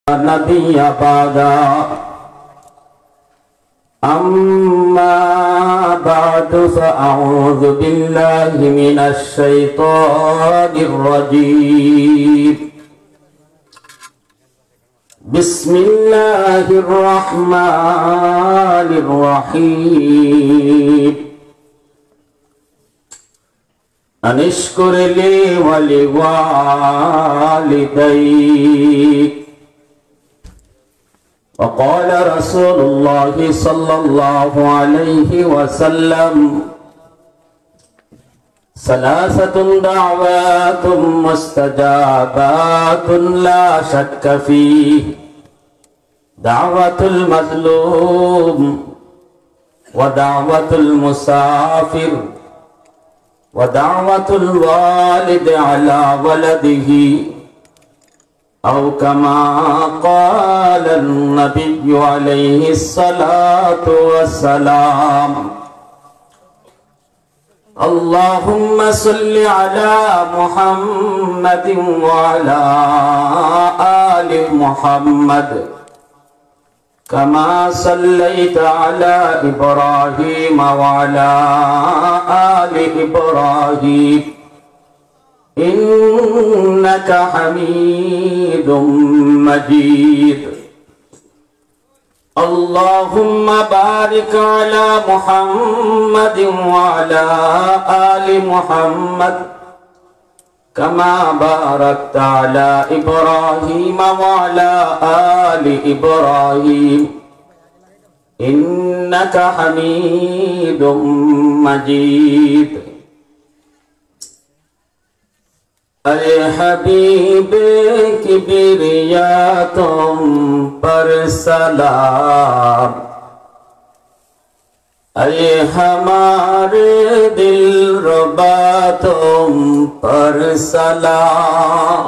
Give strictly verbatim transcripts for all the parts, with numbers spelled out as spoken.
نبي بعدا أما بعد فأعوذ بالله من الشيطان الرجيم بسم الله الرحمن الرحيم أن اشكر لي ولوالديك وقال رسول الله صلى الله عليه وسلم ثلاثة دعوات مستجابات لا شك فيه دعوة المظلوم ودعوة المسافر ودعوة الوالد على ولده أو كما قال النبي عليه الصلاة والسلام اللهم صل على محمد وعلى آل محمد كما صليت على إبراهيم وعلى آل إبراهيم إنك حميد مجيد اللهم بارك على محمد وعلى آل محمد كما باركت على إبراهيم وعلى آل إبراهيم إنك حميد مجيد अरे हबीब किबरिया तुम पर सलाम अरे हमारे दिल रुबा तुम पर सलाम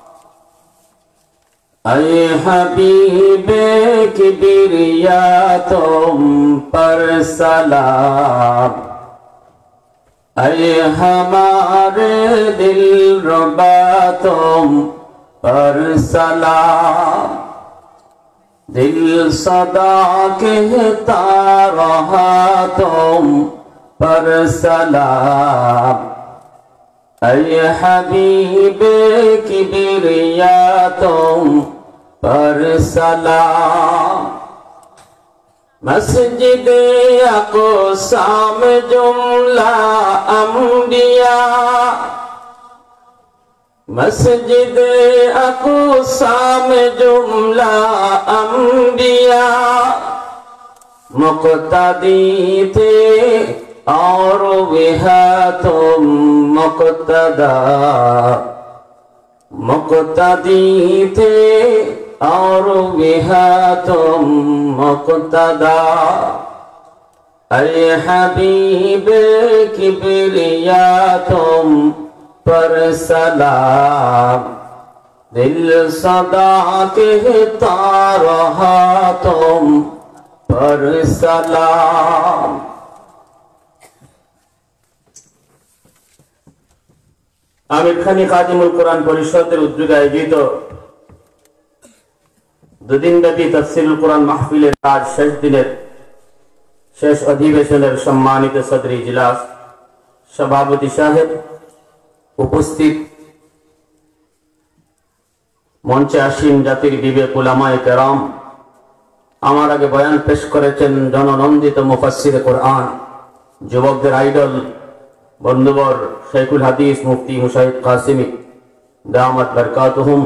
अरे हबीब किबरिया तुम पर सलाम अरे हमारे दिल रुबा तुम पर सलाम दिल सदा कहता रहा तुम पर सलाम अरे हबीब किबरिया तुम पर सलाम मस्जिद अक़सा में जुमला अंबिया मस्जिद अक़सा में जुमला अंबिया मुक़्तदी थे और वह तुम मुक़्तदा मुक़्तदी थे और वह तुम मुक़्तदा अरे हबीब किबरिया तुम पर सलाम दिल सदा कहता रहा तुम पर सलाम आमिर खानी खादिमुल कुरान परिषदेर उद्योगे आयोजित দুদিন ব্যাপী তাফসীরুল কুরআন মাহফিলের আজ শেষ দিনের শেষ অধিবেশনের সম্মানিত সদর ইজলাস সভাপতি সাহেব উপস্থিত মঞ্চে আসীন জাতির বিবেক উলামায়ে কেরাম আমার আগে বয়ান পেশ করেছেন জননন্দিত মুফাসসিরে কুরআন যুবকদের আইডল বন্ধুবর শেখুল হাদিস মুফতি মুশাহিদ কাসিমি দামাত বরকাতুহুম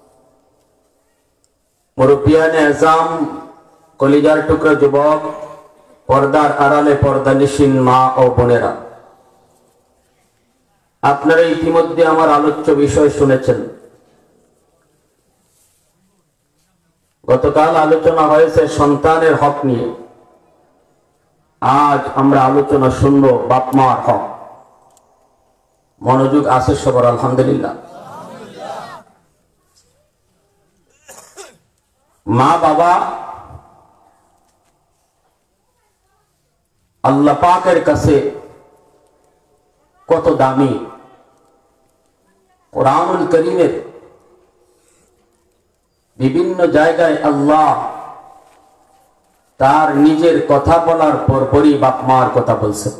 मुरब्बियाने एजाम कलिजार टुकरा जुबक पर्दार आड़ाले पर्दानिशीन मा ओ बोनेरा आपनारा इतिमध्ये आमार आलोच्य विषय शुनेछेन गतकाल आलोचना हयेछे सन्तानेर हक निये आज आमरा आलोचना शुनबो बाप मार हक मनोयोग आछे सবার आलহামদুলিল্লাহ मा बाबा अल्लाह पाकेर काछे कत दामी कुरानुल करीमेर বিভিন্ন জায়গায় আল্লাহ তার নিজের কথা বলার পরপরই বাপ মার কথা বলছেন।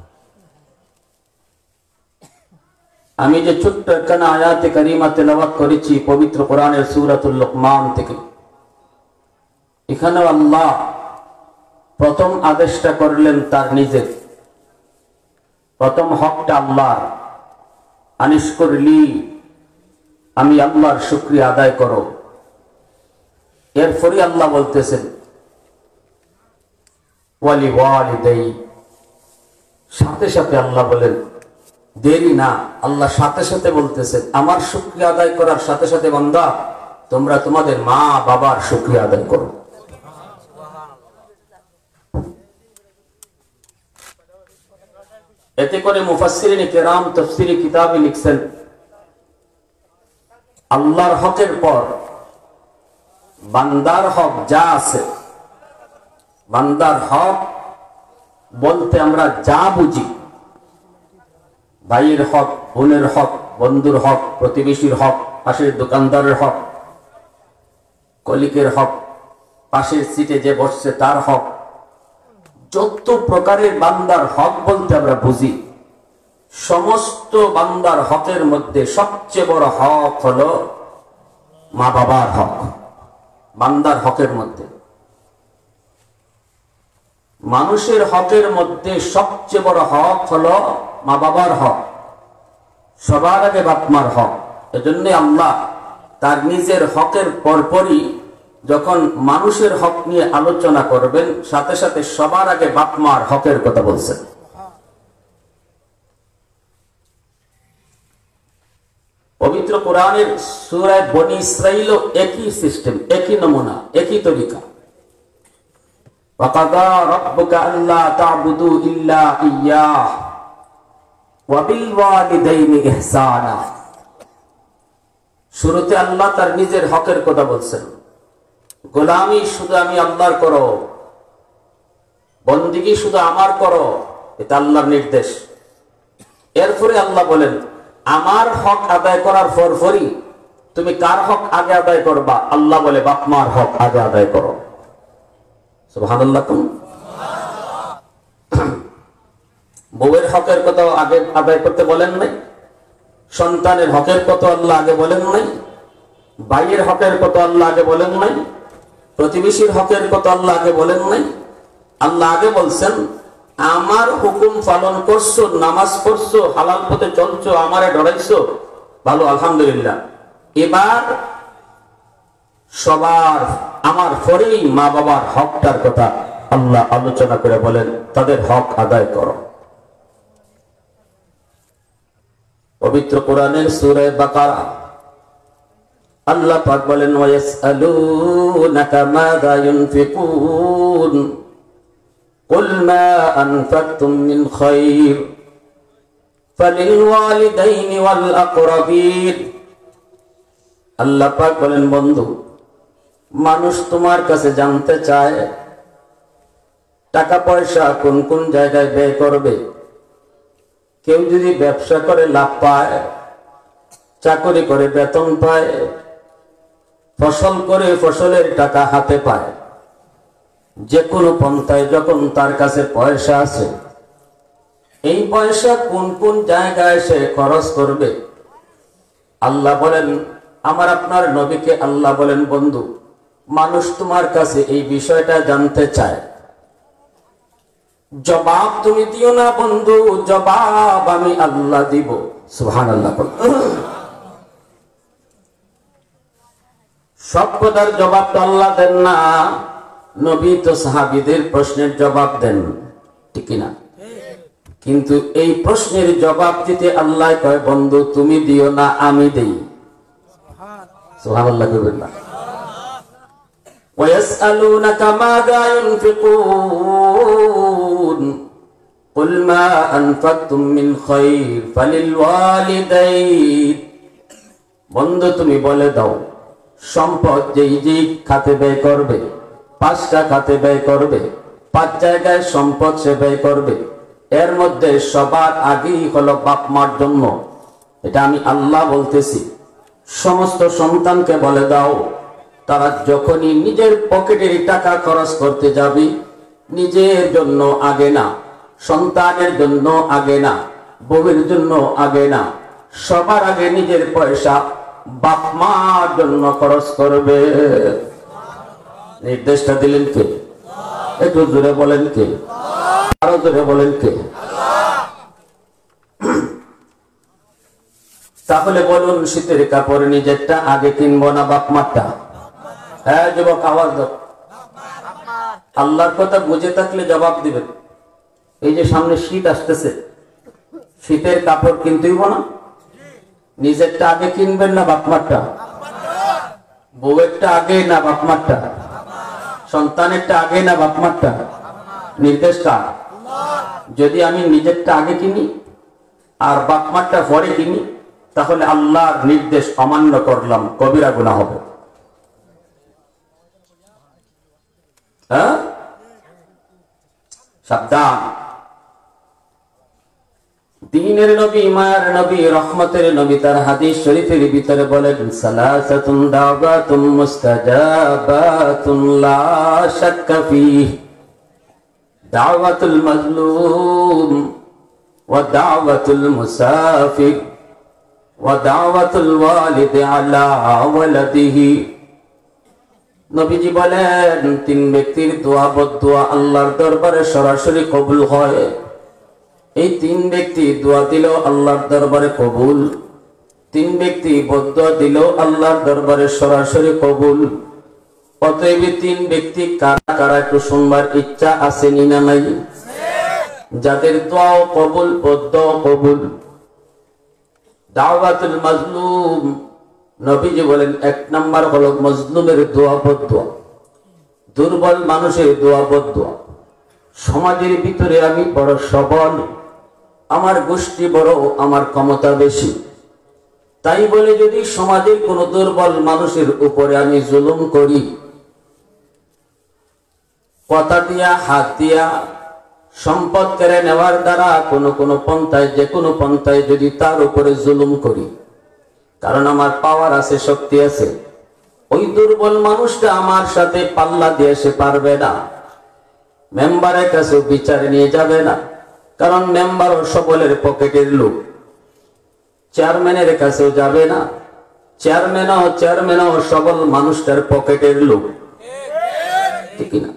আমি যে ছোট্ট একখানা আয়াতে কারিমা তেলাওয়াত করেছি পবিত্র কোরআনের সূরাতুল লুকমান থেকে, এখানে আল্লাহ প্রথম আদেশটা করলেন তার নিজের। প্রথম হকটা আল্লাহর, আনিশকুরলি, আমি আল্লাহর শুকরিয়া আদায় করো। এরপরে আল্লাহ বলতেছেন ওয়ালি ওয়ালিদাই, সাথে সাথে আল্লাহ বলেন, দেরি না, আল্লাহ সাথে সাথে বলতেছেন আমার শুকরিয়া আদায় করার সাথে সাথে বান্দা তোমরা তোমাদের মা বাবার শুকরিয়া আদায় করো। এতে করে মুফাসসিরিন কিরাম তাফসীরি কিতাবে লিখছেন, আল্লাহর হকের পর বান্দার হক যা আছে, বান্দার হক বলতে আমরা যা বুঝি, ভাইয়ের হক, বোনের হক, বন্ধুর হক, প্রতিবেশীর হক, পাশের দোকানদারের হক, কলিকের হক, পাশের সিটে যে বসছে তার হক, যত প্রকারের বান্দার হক বলতে আমরা বুঝি, সমস্ত বান্দার হকের মধ্যে সবচেয়ে বড় হক হলো মা বাবার হক। বান্দার হকের মধ্যে, মানুষের হকের মধ্যে সবচেয়ে বড় হক হলো মা বাবার হক, সবার আগে বাপ মার হক। এজন্য আল্লাহ তার নিজের হকের পরপরই যখন মানুষের হক নিয়ে আলোচনা করবেন সাথে সাথে সবার আগে বাপ মার হকের কথা বলছেন। পবিত্র কোরআনের সূরা বনী ইসরাঈল একই সিস্টেম, একই নমুনা, একই তরিকা। ওয়াকাদা রাব্বুকা আল্লা তা'বুদু ইল্লা ইয়্যাহ ওয়া বিল ওয়ালিদাইনি ইহসানা। শুরুতে আল্লাহ তার নিজের হকের কথা বলছেন, গোলামি শুধু আমি আল্লাহর করো, বন্দিগি শুধু আমার করো, এটা আল্লাহর নির্দেশ। এরপরে আল্লাহ বলেন আমার হক আদায় করার পরপরই তুমি কার হক আগে আদায় করবা? আল্লাহ বলে বাপ মার হক আগে আদায় করো। সুবহানাল্লাহ। বউয়ের হকের কথা আগে আদায় করতে বলেন নাই, সন্তানের হকের কথা আল্লাহ আগে বলেন নাই, ভাইয়ের হকের কথা আল্লাহ আগে বলেন নাই, প্রতিবেশীর হকের কথা আল্লাহ আগে বলেন নাই। আল্লাহ আগে বলছেন আমার হুকুম পালন করছো, নামাজ পড়ছো, হালাল পথে চলছো, আমারে ডরাইছো, ভালো, আলহামদুলিল্লাহ। এবার সবার আমার পরেই মা বাবার হকটার কথা আল্লাহ আলোচনা করে বলেন তাদের হক আদায় করো। পবিত্র কোরআনের সূরা বাকারা আল্লাহ পাক বলেন ওয়ায়াসআলুনাকা মাযা ইউনফিকুন কুল মা আনফাকতুম মিন খায়র ফালিল ওয়ালিদাইনি ওয়াল আকরাবিন। আল্লাহ পাক বলেন বন্ধু, মানুষ তোমার কাছে জানতে চায় টাকা পয়সা কোন কোন জায়গায় ব্যয় করবে। কেউ যদি ব্যবসা করে লাভ পায়, চাকরি করে বেতন পায়, ফসল করে ফসলের টাকা হাতে পায়, যে কোনো পন্থায় যখন তার কাছে পয়সা আছে, এই পয়সা কোন কোন জায়গায় সে খরচ করবে। আল্লাহ বলেন আমার আপনার নবীকে আল্লাহ বলেন বন্ধু, মানুষ তোমার কাছে এই বিষয়টা জানতে চায়, জবাব তুমি দিও না বন্ধু, জবাব আমি আল্লাহ দিব। সুবহানাল্লাহ। সব কথার জবাব তো আল্লাহ দেন না, নবী তো সাহাবীদের প্রশ্নের জবাব দেন, ঠিক না? কিন্তু এই প্রশ্নের জবাব দিতে আল্লাহ কয় বন্ধু তুমি দিও না, আমি দেই। সুবহানাল্লাহ। কইবেন وَيَسْأَلُونَكَ مَاذَا يُنْفِقُونَ قُلْ مَا أَنْفَقْتُمْ مِنْ خَيْرٍ فَلِلْوَالِدَيْنِ। বন্ধু তুমি বলে দাও সম্পদ যেই যেই খাতে ব্যয় করবে, পাঁচটা খাতে ব্যয় করবে, পাঁচ জায়গায় সম্পদ সে ব্যয় করবে, এর মধ্যে সবার আগেই হলো বাপ মার জন্য। এটা আমি আল্লাহ বলতেছি। সমস্ত সন্তানকে বলে দাও তারা যখনই নিজের পকেটের টাকা খরচ করতে যাবে, নিজের জন্য আগে না, সন্তানের জন্য আগে না, বউয়ের জন্য আগে না, সবার আগে নিজের পয়সা বাপ মার জন্য খরচ করবে। নির্দেশটা দিলেন কে? একটু জোরে বলেন কে? আরো জোরে বলেন কে? তাহলে বলুন, শীতের কাপড় নিজেরটা আগে কিনবো না বাপ মারটা? হ্যাঁ যুবক, আওয়াজ দাও। আল্লাহর কথা বুঝে থাকলে জবাব দিবেন। এই যে সামনে শীত আসতেছে, শীতের কাপড় কিনতেই না, নিজেরটা আগে কিনবেন না বাপ মারটা? বউয়েরটা আগে না বাপ মারটা? সন্তানেরটা আগে না বাপ মারটা? নির্দেশ কার? যদি আমি নিজেরটা আগে কিনি আর বাপ মারটা পরে কিনি, তাহলে আল্লাহর নির্দেশ অমান্য করলাম, কবিরা গুনাহ হবে। হ্যাঁ, সাবধান। দ্বীনের নবী, মায়ার নবী, রহমতের নবী তার হাদিস শরীফের ভিতরে বলেন, সালাসাতুন দাওয়াতুম মুস্তাজাবাতুন লা শাক্কা ফীহ, দাওয়াতুল মাজলুম ওয়া দাওয়াতুল মুসাফির ওয়া দাওয়াতুল ওয়ালিদি আলা ওয়ালাদিহি। নবীজি বলেন, তিন ব্যক্তির দোয়া বদদোয়া আল্লাহর দরবারে সরাসরি কবুল হয়। এই তিন ব্যক্তি দোয়া দিল আল্লাহর দরবারে কবুল, তিন ব্যক্তি বদদোয়া দিল আল্লাহর দরবারে সরাসরি কবুল। অতএব তিন ব্যক্তি কারা কারা একটু শুনবার ইচ্ছা আছে না নাই? যাদের দোয়াও কবুল, বদদোয়া কবুল। দাওয়াতুল মাজলুম, নবীজি বলেন এক নাম্বার হলো মজলুমের দোয়া বদদোয়া, দুর্বল মানুষের দোয়া বদদোয়া। সমাজের ভিতরে আমি বড় সবল, আমার গোষ্ঠী বড়, আমার ক্ষমতা বেশি, তাই বলে যদি সমাজের কোন দুর্বল মানুষের উপরে আমি জুলুম করি, কথা দিয়া, হাত দিয়া, সম্পদ কেড়ে নেওয়ার দ্বারা কোন কোন পন্থায়, যে কোনো পন্থায় যদি তার উপরে জুলুম করি, কারণ আমার পাওয়ার আছে, শক্তি আছে, ওই দুর্বল মানুষটা আমার সাথে পাল্লা দিয়ে সে পারবে না। মেম্বারের কাছে বিচার নিয়ে যাবে না, কারণ মেম্বারও সকলের পকেটের লোক। চেয়ারম্যানের কাছেও যাবে না, চেয়ারম্যানও চেয়ারম্যানও সকল মানুষটার পকেটের লোক, ঠিক না?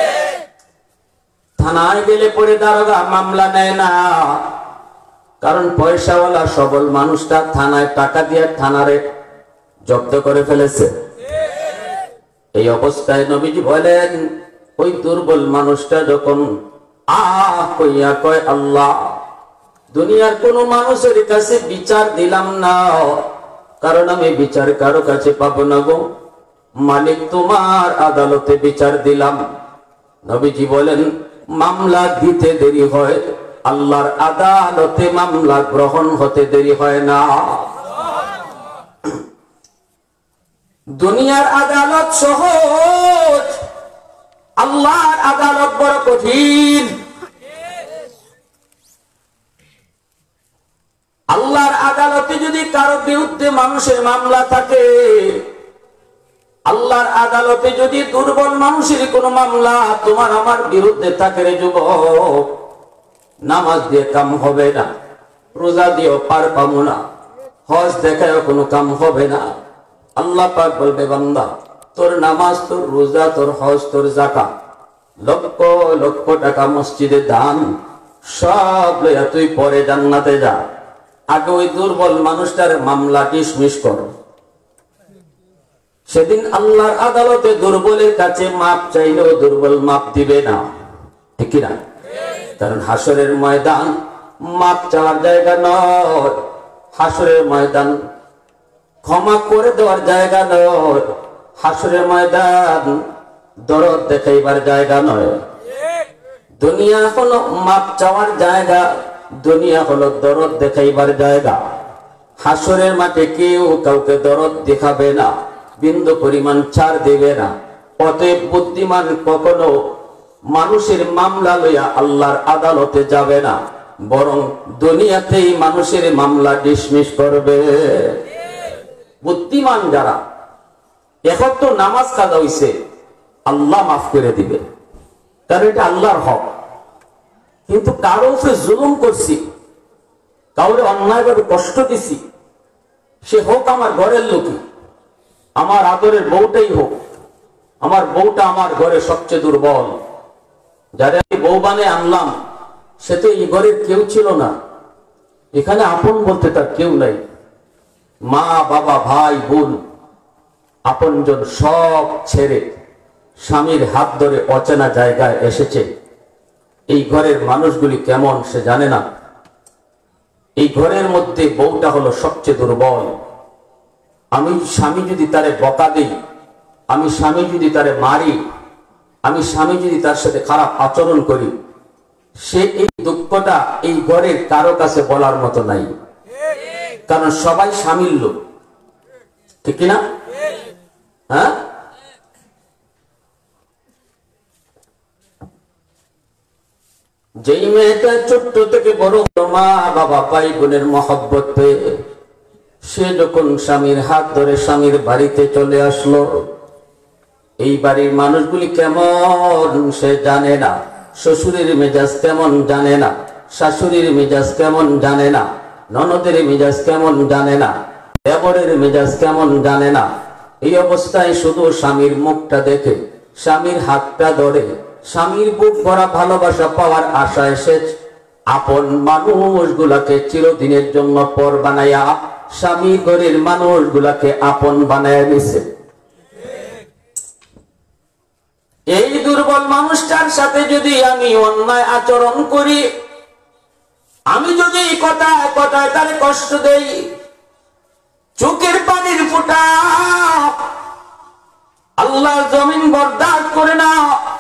থানায় গেলে পরে দারোগা মামলা নেয় না, কারণ পয়সাওয়ালা সবল মানুষটা থানায় টাকা দিয়ে থানারে জব্দ করে ফেলেছে। এই অবস্থায় নবীজি বলেন, ওই দুর্বল মানুষটা যখন আহ কইয়া কয়, আল্লাহ দুনিয়ার কোন মানুষের কাছে বিচার দিলাম না, কারণ আমি বিচার কারো কাছে পাবো না গো, মালিক তোমার আদালতে বিচার দিলাম। নবীজি বলেন, মামলা দিতে দেরি হয়, আল্লাহর আদালতে মামলা গ্রহণ হতে দেরি হয় না। দুনিয়ার আদালত সহজ, আল্লাহর আদালত বড় কঠিন। আল্লাহর আদালতে যদি কারো বিরুদ্ধে মানুষের মামলা থাকে, আল্লাহর আদালতে যদি দুর্বল মানুষের কোন মামলা তোমার আমার বিরুদ্ধে থাকে, রে যুবক, নামাজ দিয়ে কাম হবে না, রোজা দিয়েও পার পাবো না, হজ দেখায়ও কোনো কাম হবে না। আল্লাহ পাক বলবে, বান্দা তোর নামাজ, তোর রোজা, তোর হজ, তোর যাকাত, লক্ষ লক্ষ টাকা মসজিদে দান, সব লইয়া তুই পরে জান্নাতে যা, আগে ওই দুর্বল মানুষটার মামলা ডিসমিস কর। সেদিন আল্লাহর আদালতে দুর্বলের কাছে মাপ চাইলেও দুর্বল মাপ দিবে না, ঠিক না? কারণ হাসরের ময়দান মাপ চাওয়ার জায়গা নয়, হাসরের ময়দান ক্ষমা করে দেওয়ার জায়গা নয়, হাসরের ময়দান দরদ দেখাইবার জায়গা নয়। দুনিয়া হলো মাপ চাওয়ার জায়গা, দুনিয়া হলো দরদ দেখাইবার জায়গা। হাসরের মাঠে কেউ কাউকে দরদ দেখাবে না, বিন্দু পরিমাণ ছাড় দেবে না। অতএব বুদ্ধিমান কখনো মানুষের মামলা লইয়া আল্লাহর আদালতে যাবে না, বরং দুনিয়াতেই মানুষের মামলা ডিসমিস করবে। বুদ্ধিমান যারা এখন তো নামাজ কাজা হইছে, আল্লাহ মাফ করে দিবে, কারণ এটা আল্লাহর হক। কিন্তু কারো উপরে জুলুম করছি, কাউরে অন্যায়ভাবে কষ্ট দিছি, সে হোক আমার ঘরের লোকই, আমার আদরের বউটাই হোক, আমার বউটা আমার ঘরে সবচেয়ে দুর্বল, যারা আমি বউ বানিয়ে আনলাম সে তো এই ঘরের কেউ ছিল না, এখানে আপন বলতে তার কেউ নাই, মা বাবা ভাই বোন আপনজন সব ছেড়ে স্বামীর হাত ধরে অচেনা জায়গায় এসেছে। এই ঘরের মানুষগুলি কেমন সে জানে না। এই ঘরের মধ্যে বউটা হলো সবচেয়ে দুর্বল। আমি স্বামী যদি তারে বকা দিই, আমি স্বামী যদি তারে মারি, আমি স্বামী যদি তার সাথে খারাপ আচরণ করি, সে এই দুঃখটা এই ঘরের কারো কাছে বলার মতো নাই, কারণ সবাই স্বামীর লোক, ঠিক কিনা? হ্যাঁ, যেই মেয়েটা ছোট্ট থেকে বড় মা বাবা ভাই বোনের মহব্বত পেয়ে সে যখন স্বামীর হাত ধরে স্বামীর বাড়িতে চলে আসলো, এই বাড়ির মানুষগুলি কেমন সে জানে না, শ্বশুরের মেজাজ কেমন জানে না, শাশুড়ির মেজাজ কেমন জানে না, ননদের মেজাজ কেমন জানে না, দেবরের মেজাজ কেমন জানে না। এই অবস্থায় শুধু স্বামীর মুখটা দেখে, স্বামীর হাতটা ধরে, স্বামীর বুক ভরা ভালোবাসা পাওয়ার আশায় সে আপন মানুষগুলাকে চিরদিনের জন্য পর বানাইয়া স্বামী ঘরের মানুষগুলাকে আপন বানায় নিছে। এই দুর্বল মানুষটার সাথে যদি আমি অন্যায় আচরণ করি, আমি যদি কথায় কথায় তারে কষ্ট দেই, চোখের পানির ফোঁটা আল্লাহর জমিন বরদাস্ত করে না।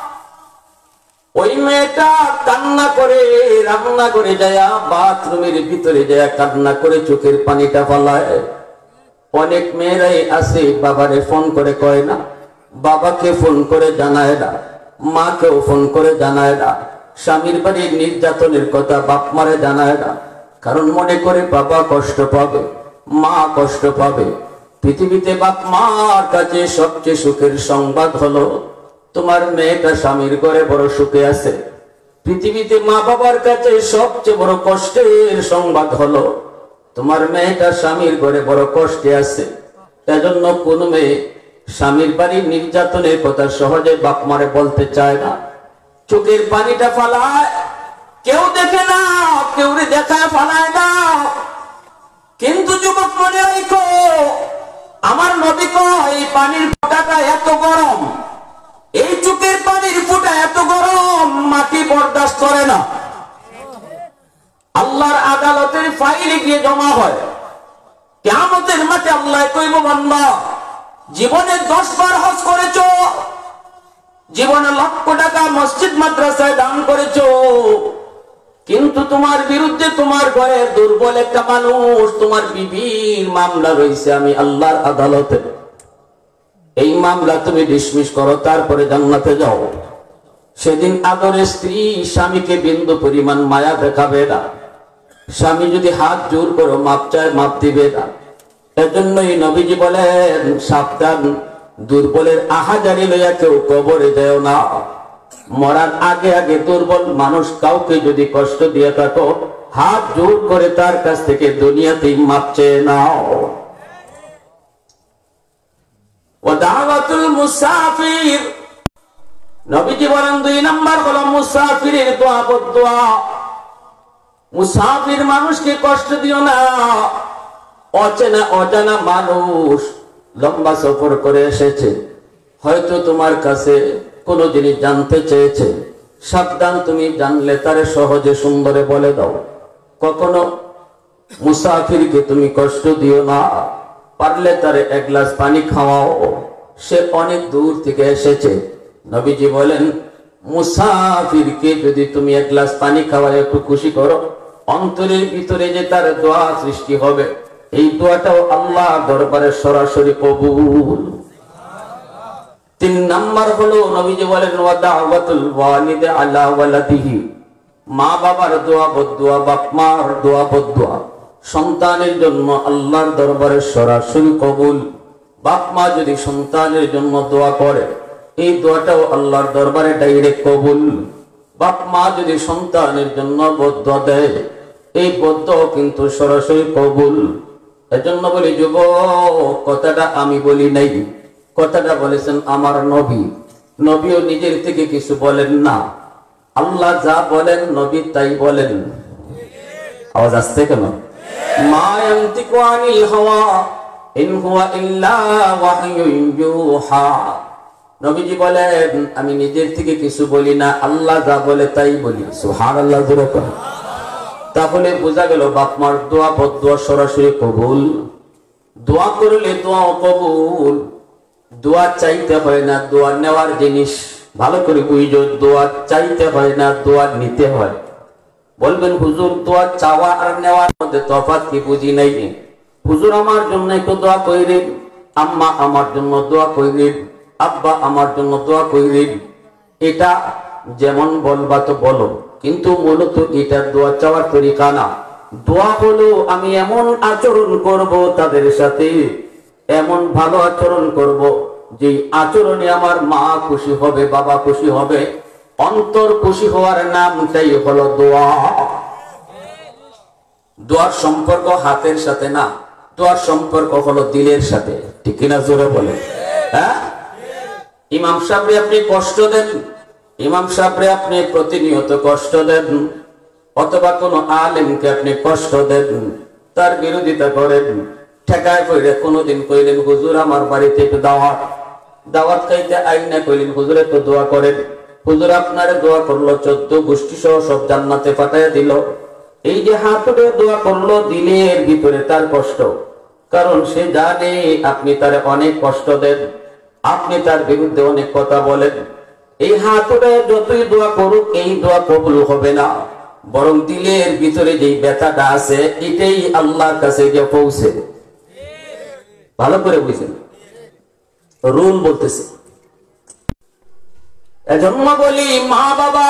ওই মেয়েটা কান্না করে রান্না করে যায়, বাথরুমের ভিতরে যায় কান্না করে চোখের পানিটা ফলায়। অনেক মেয়েরাই আছে বাবারে ফোন করে কয় না, বাবাকে ফোন করে জানায় না, মাকেও ফোন করে জানায় না, স্বামীর বাড়ির নির্যাতনের কথা বাপ মারে জানায় না, কারণ মনে করে বাবা কষ্ট পাবে, মা কষ্ট পাবে। পৃথিবীতে বাপ মার কাছে সবচেয়ে সুখের সংবাদ হলো তোমার মেয়েটা স্বামীর ঘরে বড় সুখে আছে। পৃথিবীতে মা বাবার কাছে সবচেয়ে বড় কষ্টের সংবাদ হলো তোমার মেয়েটা স্বামীর ঘরে বড় কষ্টে আছে। এজন্য কোন মেয়ে স্বামীর বাড়ির নির্যাতনের কথা সহজে বাপ মারে বলতে চায় না, চোখের পানিটা ফালায়, কেউ দেখে না, কেউ দেখায় ফালায় না। কিন্তু যুবক মনে রাখো, আমার নবী কয় এই পানির ফোঁটাটা এত গরম, এই চোখের পানির ফোঁটা এত গরম, মাটি বরদাস্ত করে না। আল্লাহর আদালতের ফাইলে গিয়ে জমা হয়। কিয়ামতের মাঠে আল্লাহ কইব, বান্দা জীবনে দশ বার হজ করেছো, জীবনে লক্ষ টাকা মসজিদ মাদ্রাসায় দান করেছো, কিন্তু তোমার বিরুদ্ধে তোমার ঘরে দুর্বল একটা মানুষ, তোমার বিবির মামলা রয়েছে আমি আল্লাহর আদালতে, এই মামলা তুমি ডিসমিস করো, তারপরে জান্নাতে যাও। সেদিন আদরের স্ত্রী স্বামীকে বিন্দু পরিমাণ মায়া দেখাবে না। স্বামী যদি হাত জোর করো মাপ চায়, মাপ দিবে না। এজন্যই নবীজি বলেন, সাবধান, দুর্বলের আহাজারি লইয়া কেউ কবরে দেও না। মরার আগে আগে দুর্বল মানুষ কাউকে যদি কষ্ট দিয়ে থাকো, হাত জোর করে তার কাছ থেকে দুনিয়াতেই মাপ চেয়ে নাও। ও দাওয়াতুল মুসাফির, নবীজি বলেন দুই নাম্বার হলো মুসাফিরের দোয়া বদদোয়া। মুসাফির মানুষকে কষ্ট দিও না। অচেনা অজানা মানুষ লম্বা সফর করে এসেছে, হয়তো তোমার কাছে কোনো জিনিস জানতে চেয়েছে, সাবধান, তুমি জানলে তারে সহজে সুন্দরে বলে দাও। কখনো মুসাফিরকে তুমি কষ্ট দিও না, পারলে তারে এক গ্লাস পানি খাওয়াও, সে অনেক দূর থেকে এসেছে। নবীজি বলেন, মুসাফিরকে যদি তুমি এক গ্লাস পানি খাওয়ায় একটু খুশি করো, অন্তরের ভিতরে যে তার দোয়া সৃষ্টি হবে, এই দোয়াটাও আল্লাহ দরবারে সরাসরি কবুল। তিন নাম্বার হলো নবীজি বলেন, ওয়া দাওয়াতুল ওয়ালিদি আলা ওয়ালাদিহি, মা বাবার দোয়া বদদোয়া, বাপ মার দোয়া বদদোয়া সন্তানের জন্য আল্লাহর দরবারে সরাসরি কবুল। বাপ মা যদি সন্তানের জন্য দোয়া করে, এই দোয়াটাও আল্লাহর দরবারে ডাইরেক্ট কবুল। বাপ মা যদি সন্তানের জন্য বদদুয়া দেয়, এই বদদুয়া কিন্তু সরাসরি কবুল। এজন্য বলি যুবক, কথাটা আমি বলি নাই, কথাটা বলেছেন আমার নবী। নবীও নিজের থেকে কিছু বলেন না, আল্লাহ যা বলেন নবী তাই বলেন। আওয়াজ আসছে কেন? মা ইয়ানতিকু আনিল হাওয়া ইন হুয়া ইল্লা ওয়াহয়ুন ইউহা। নবীজি বলেন আমি নিজের থেকে কিছু বলি না, আল্লাহ যা বলে তাই বলি। সুবহানাল্লাহ জোরে বলেন। তাহলে বোঝা গেল বাপ মার দোয়া বদদুয়া সরাসরি কবুল। দোয়া করলে দোয়া কবুল। দোয়া চাইতে হয় না, দোয়া নেওয়ার জিনিস। ভালো করে বুঝো, দোয়া চাইতে হয় না, দোয়া নিতে হয়। বলবেন হুজুর দোয়া চাওয়া আর নেওয়ার মধ্যে তফাৎ কি? বুঝি নাই। হুজুর আমার জন্য একটু দোয়া কইরেন, আম্মা আমার জন্য দোয়া কইরেন, আব্বা আমার জন্য দোয়া কইরেন। এটা যেমন বলবা তো বলো, কিন্তু মূলত এটা দোয়া চাওয়ার তরিকা না। দোয়া হলো আমি এমন আচরণ করব তাদের সাথে, এমন ভালো আচরণ করব যে আচরণে আমার মা খুশি হবে, বাবা খুশি হবে। অন্তর খুশি হওয়ার নামটাই হলো দোয়া। দোয়ার সম্পর্ক হাতের সাথে না, দোয়ার সম্পর্ক হলো দিলের সাথে। ঠিক কিনা জোরে বলে? হ্যাঁ, ইমাম সাহেবরে আপনি কষ্ট দেন, ইমাম সাহেবরে আপনি প্রতিনিয়ত কষ্ট দেন, অথবা কোন আলেমকে আপনি কষ্ট দেন, তার বিরোধিতা করেন, ঠেকায় কইলে কোনদিন কইলেন হুজুর আমার বাড়িতে একটু দাওয়াত দাওয়াত খাইতে আইনা কইলেন হুজুর একটু দোয়া করেন, হুজুর আপনারে দোয়া করলো চোদ্দ গোষ্ঠী সহ সব জান্নাতে পাঠাইয়া দিল। এই যে হাত উঠে দোয়া করলো, দিলের ভিতরে তার কষ্ট, কারণ সে জানে আপনি তারে অনেক কষ্ট দেন, আপনি তার বিরুদ্ধে অনেক কথা বলেন। এই হাত উঠে যতই দোয়া করুক এই দোয়া কবুল হবে না, বরং দিলের ভিতরে যেই ব্যথাটা আছে এটাই আল্লাহর কাছে গিয়ে পৌঁছে। ভালো করে বুঝেন, রুল বলতেছে। এজন্য বলি মা বাবা,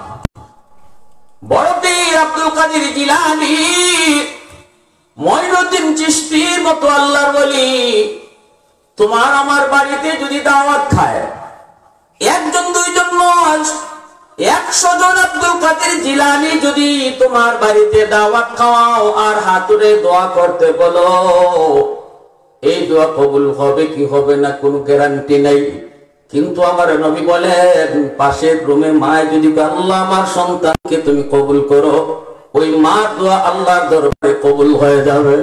বড় পীর আব্দুল কাদের জিলানী, মঈনুদ্দিন চিশতির মতো আল্লাহর ওলি, তোমার আমার বাড়িতে যদি দাওয়াত খায়, একজন দুইজন নয়, একশো জন আব্দুল কাদের জিলানী যদি তোমার বাড়িতে দাওয়াত খাওয়াও আর হাতুড়ে দোয়া করতে বলো, এই দোয়া কবুল হবে কি হবে না কোনো গ্যারান্টি নাই। কিন্তু আমার নবী বলেন পাশের রুমে মায় যদি আল্লাহ আমার সন্তানকে তুমি কবুল করো, ওই মা দোয়া আল্লাহর দরবারে কবুল হয়ে যাবে।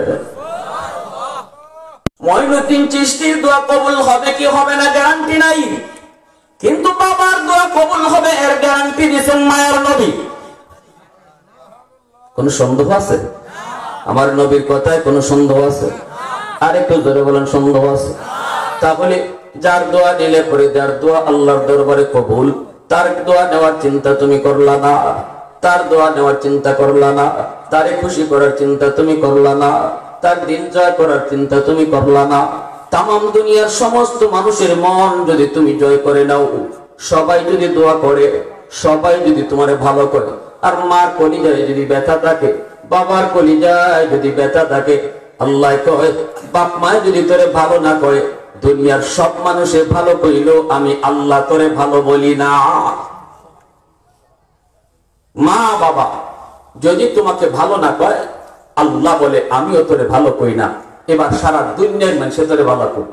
মঈনুদ্দিন চিশতির দোয়া কবুল হবে কি হবে না গ্যারান্টি নাই, কিন্তু বাবার দোয়া কবুল হবে এর গ্যারান্টি দিয়েছেন মায়ের নবী। কোন সন্দেহ আছে? আমার নবীর কথায় কোন সন্দেহ আছে? আর একটু জোরে বলেন সন্দেহ আছে? তাহলে যার দোয়া নিলে পরে, যার দোয়া আল্লাহর দরবারে কবুল, তার দোয়া নেওয়ার চিন্তা তুমি করলা না, তার দোয়া নেওয়ার চিন্তা করলা না, তারে খুশি করার চিন্তা তুমি করলা না, তার দিন জয় করার চিন্তা তুমি করলা না। তামাম দুনিয়ার সমস্ত মানুষের মন যদি তুমি জয় করে নাও, সবাই যদি দোয়া করে, সবাই যদি তোমারে ভালো করে, আর মার কলিজায় যদি ব্যথা থাকে, বাবার কলিজায় যদি ব্যথা থাকে, আল্লাহ কয় বাপ মায় যদি তোরে ভালো না করে, দুনিয়ার সব মানুষে ভালো কইল আমি আল্লাহ তোরে ভালো বলি না। মা বাবা যদি তোমাকে ভালো না কয়, আল্লাহ বলে আমিও তোরে ভালো কই না। এবার সারা দুনিয়ার মানুষ তোরে ভালো কই।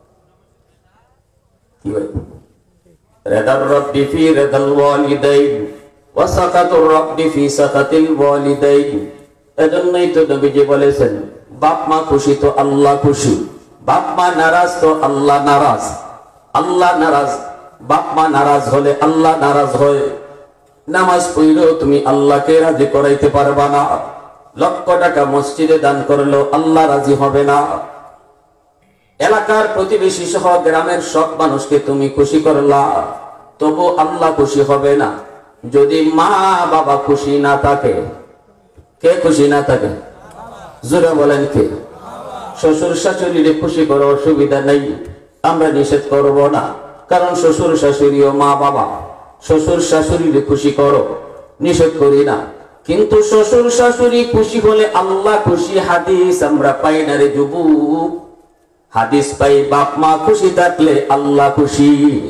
কি হয়? রেদার রব্বি ফি রেদাল ওয়ালিদাইন ওয়া সাকাতুর রব্বি ফি সাকাতিল ওয়ালিদাইন। এজন্যই তো নবীজি বলেছেন বাপ মা খুশি তো আল্লাহ খুশি, বাপ মা নারাজ তো আল্লাহ নারাজ। আল্লাহ নারাজ, বাপ মা নারাজ হলে আল্লাহ নারাজ হয়। নামাজ পড়লেও তুমি আল্লাহকে রাজি করাইতে পারবা না, লক্ষ টাকা মসজিদে দান করলেও আল্লাহ রাজি হবে না। এলাকার প্রতিবেশী সহ গ্রামের সব মানুষকে তুমি খুশি করলা, তবু আল্লাহ খুশি হবে না যদি মা বাবা খুশি না থাকে। কে খুশি না থাকে? জোরে বলেন কে? শ্বশুর শাশুড়িরে খুশি করো, অসুবিধা নেই, আমরা নিষেধ করব না, কারণ শ্বশুর শাশুড়ি ও মা বাবা। শ্বশুর শাশুড়িরে খুশি করো, নিষেধ করি না, কিন্তু শ্বশুর শাশুড়ি খুশি হলে আল্লাহ খুশি হাদিস আমরা পাই না রে যুবক। হাদিস পাই বাপ মা খুশি থাকলে আল্লাহ খুশি।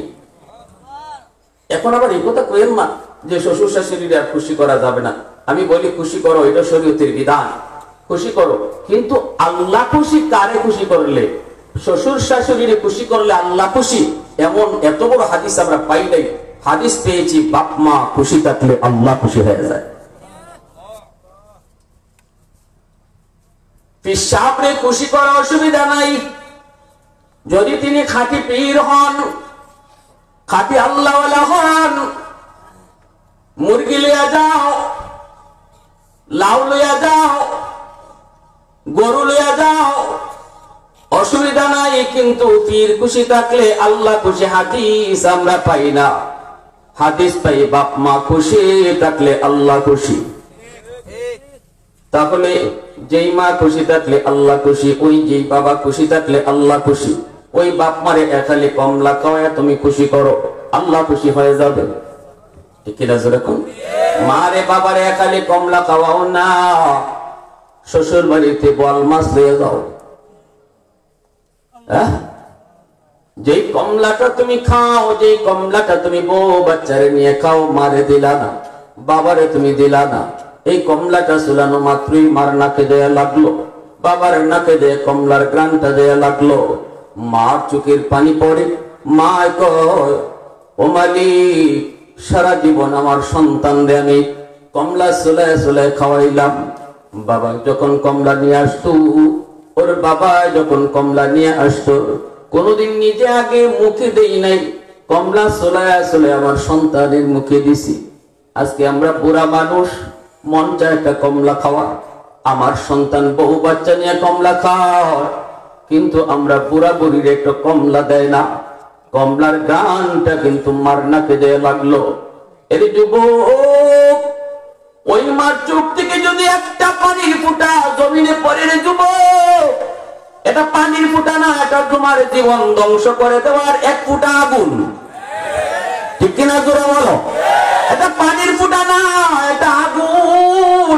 এখন আবার এই কথা কইেন না যে শ্বশুর শাশুড়ির আর খুশি করা যাবে না। আমি বলি খুশি করো, এটা শরীয়তের বিধান, খুশি করো, কিন্তু আল্লাহ খুশি কারে খুশি করলে? শ্বশুর শাশুড়িরে খুশি করলে আল্লাহ খুশি, এমন এত বড় হাদিস আমরা পাই নাই। হাদিস পেয়েছি বাপ মা খুশি থাকলে আল্লাহ খুশি হয়ে যায়। পিসাবরে খুশি করার অসুবিধা নাই, যদি তিনি খাঁটি পীর হন, খাঁটি আল্লাহওয়ালা হন। মুরগি লইয়া যাও, লাউ লইয়া যাও, গরু লইয়া যাও, অসুবিধা নাই, কিন্তু পীর খুশি থাকলে আল্লাহ খুশি। হাদিস আমরা পাই না, হাদিস পাই বাপ মা খুশি থাকলে আল্লাহ খুশি। তাহলে যেই মা খুশি থাকলে আল্লাহ খুশি, ওই যেই বাবা খুশি থাকলে আল্লাহ খুশি। ওই বাপ মারে একালি কমলা খাওয়ায় তুমি খুশি করো, আল্লাহ খুশি হয়ে যাবে। ঠিক কিনা যেরকম মারে বাবারে একালি কমলা খাওয়াও না, শ্বশুর বাড়িতে বল মাছ দিয়ে যাও। যেই কমলাটা তুমি খাও, যেই কমলাটা তুমি বউ বাচ্চারে নিয়ে খাও, মারে দিলা না, বাবারে তুমি দিলা না। এই কমলাটা চুলানো মাত্রই মার নাকে দেয়া লাগলো, বাবার নাকে দেয়া কমলার গ্রানটা দেয়া লাগলো। মার চোখের পানি পড়ে, মা কয় ও মালিক, সারা জীবন আমার সন্তান দে আমি কমলা চুলায় চুলায় খাওয়াইলাম। বাবা যখন কমলা নিয়ে আসতো, ওর বাবা যখন কমলা নিয়ে আসতো, কোনদিন নিজে আগে মুখে দেই নাই, কমলা চুলায় চুলায় আমার সন্তানের মুখে দিছি। আজকে আমরা বুড়া মানুষ, মন চায় একটা কমলা খাওয়া, আমার সন্তান বহু বাচ্চা নিয়ে কমলা খায়, কিন্তু আমরা বুড়া বুড়ির একটা কমলা দেয় না। কমলার গানটা কিন্তু মার নাকে দেয়া লাগলো। এর যুবক, ওই মার চোখ থেকে যদি একটা পানির ফুটা জমিনে পড়ে রে যুবক, এটা পানির ফুটা না, এটা তোমার জীবন ধ্বংস করে দেওয়ার এক ফুটা আগুন। ঠিক কিনা জোরে বলো? এটা পানির ফুটা না, এটা আগুন।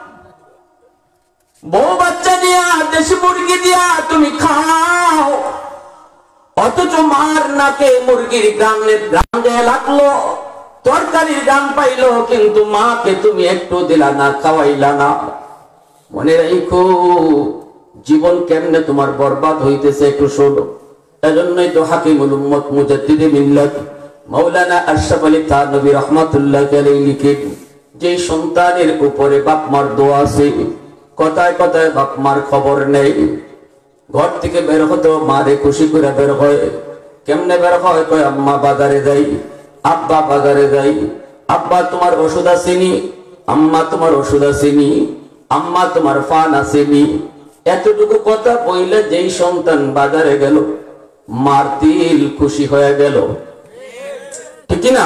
বউ বাচ্চা দিয়া, দেশি মুরগি দিয়া তুমি খাও, অথচ মার নাকে মুরগির গানের গান দেয়া লাগলো, তরকারির গান পাইলো, কিন্তু মাকে তুমি একটু দিলা না, খাওয়াইলা না। মনে রাখো জীবন কেমনে তোমার বরবাদ হইতেছে, একটু শোনো। এজন্যই তো হাকিমুল উম্মত মুজাদ্দিদে মিল্লাত মাওলানা আশরাফ আলী থানভী রাহমাতুল্লাহ আলাইহি লিখেন, যে সন্তানের উপরে বাপ মার দোয়া আছে, কথায় কথায় বাপ মার খবর নেই। ঘর থেকে বের হতো মারে খুশি করে বের হয়। কেমনে বের হয়? কয় আম্মা বাজারে যাই, আব্বা বাজারে যাই, আব্বা তোমার ওষুধ আসেনি, আম্মা তোমার ওষুধ আসেনি, আম্মা তোমার ফান আসেনি। এতটুকু কথা বললে যেই সন্তান বাজারে গেল, মার দিল খুশি হয়ে গেল। ঠিক না?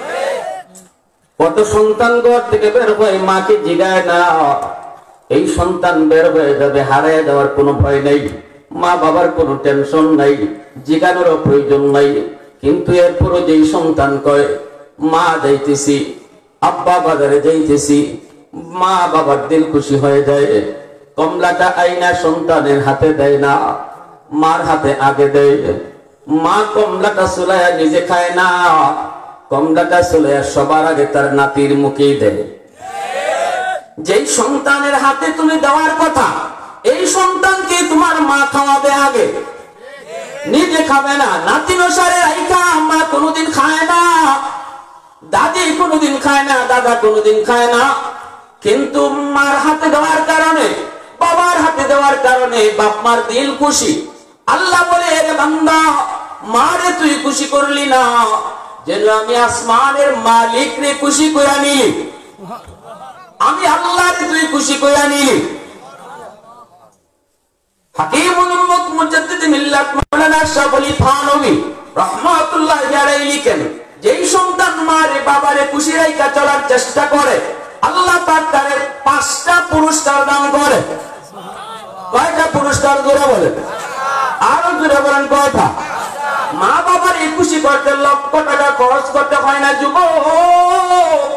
কত সন্তান ঘর থেকে বের হয়, মাকে জিগায় না। এই সন্তান বের হয়ে যাবে, হারিয়ে যাওয়ার কোনো ভয় নাই, মা বাবার কোনো টেনশন নাই, জিগানোরও প্রয়োজন নাই। কিন্তু এরপরও যেই সন্তান কয় মা যাইতেছি, আব্বা বাজারে যাইতেছি, মা বাবার দিল খুশি হয়ে যায়। কমলাটা আইনা সন্তানের হাতে দেয় না, মার হাতে আগে দেয়। মা কমলাটা চুলাইয়া নিজে খায় না, কমলাটা চুলাইয়া সবার আগে তার নাতির মুখেই দেয়। যেই সন্তানের হাতে তুমি দেওয়ার কথা, এই সন্তানকে তোমার মা খাওয়াবে আগে, নিজে খাবে না। নাতি নসারে রাইখা মা কোনোদিন খায় না, দাদি কোনোদিন খায় না, দাদা কোনোদিন খায় না। কিন্তু মার হাতে দেওয়ার কারণে, বাবার হাতে দেওয়ার কারণে বাপ মার দিল খুশি। আল্লাহ বলে, রে বান্দা, মারে তুই খুশি করলি না, যেন আমি আসমানের মালিক রে খুশি কইরা নিলি, আমি আল্লাহ রে তুই খুশি কইরা নিলি। হাকিমুল উম্মত মুজাদ্দিদ মিল্লাত মাওলানা আশরাফ আলী থানভী রাহমাতুল্লাহ আলাইহি লিখেন, যেই সন্তান মারে বাবারে খুশি রাইখা চলার চেষ্টা করে, আল্লাহ পাক তারে পাঁচটা পুরস্কার দান করে। কয়টা পুরস্কার? জোরে বলেন, আরো জোরে বলেন কয়টা? মা বাবার খুশি করতে লক্ষ টাকা খরচ করতে হয় না যুবক,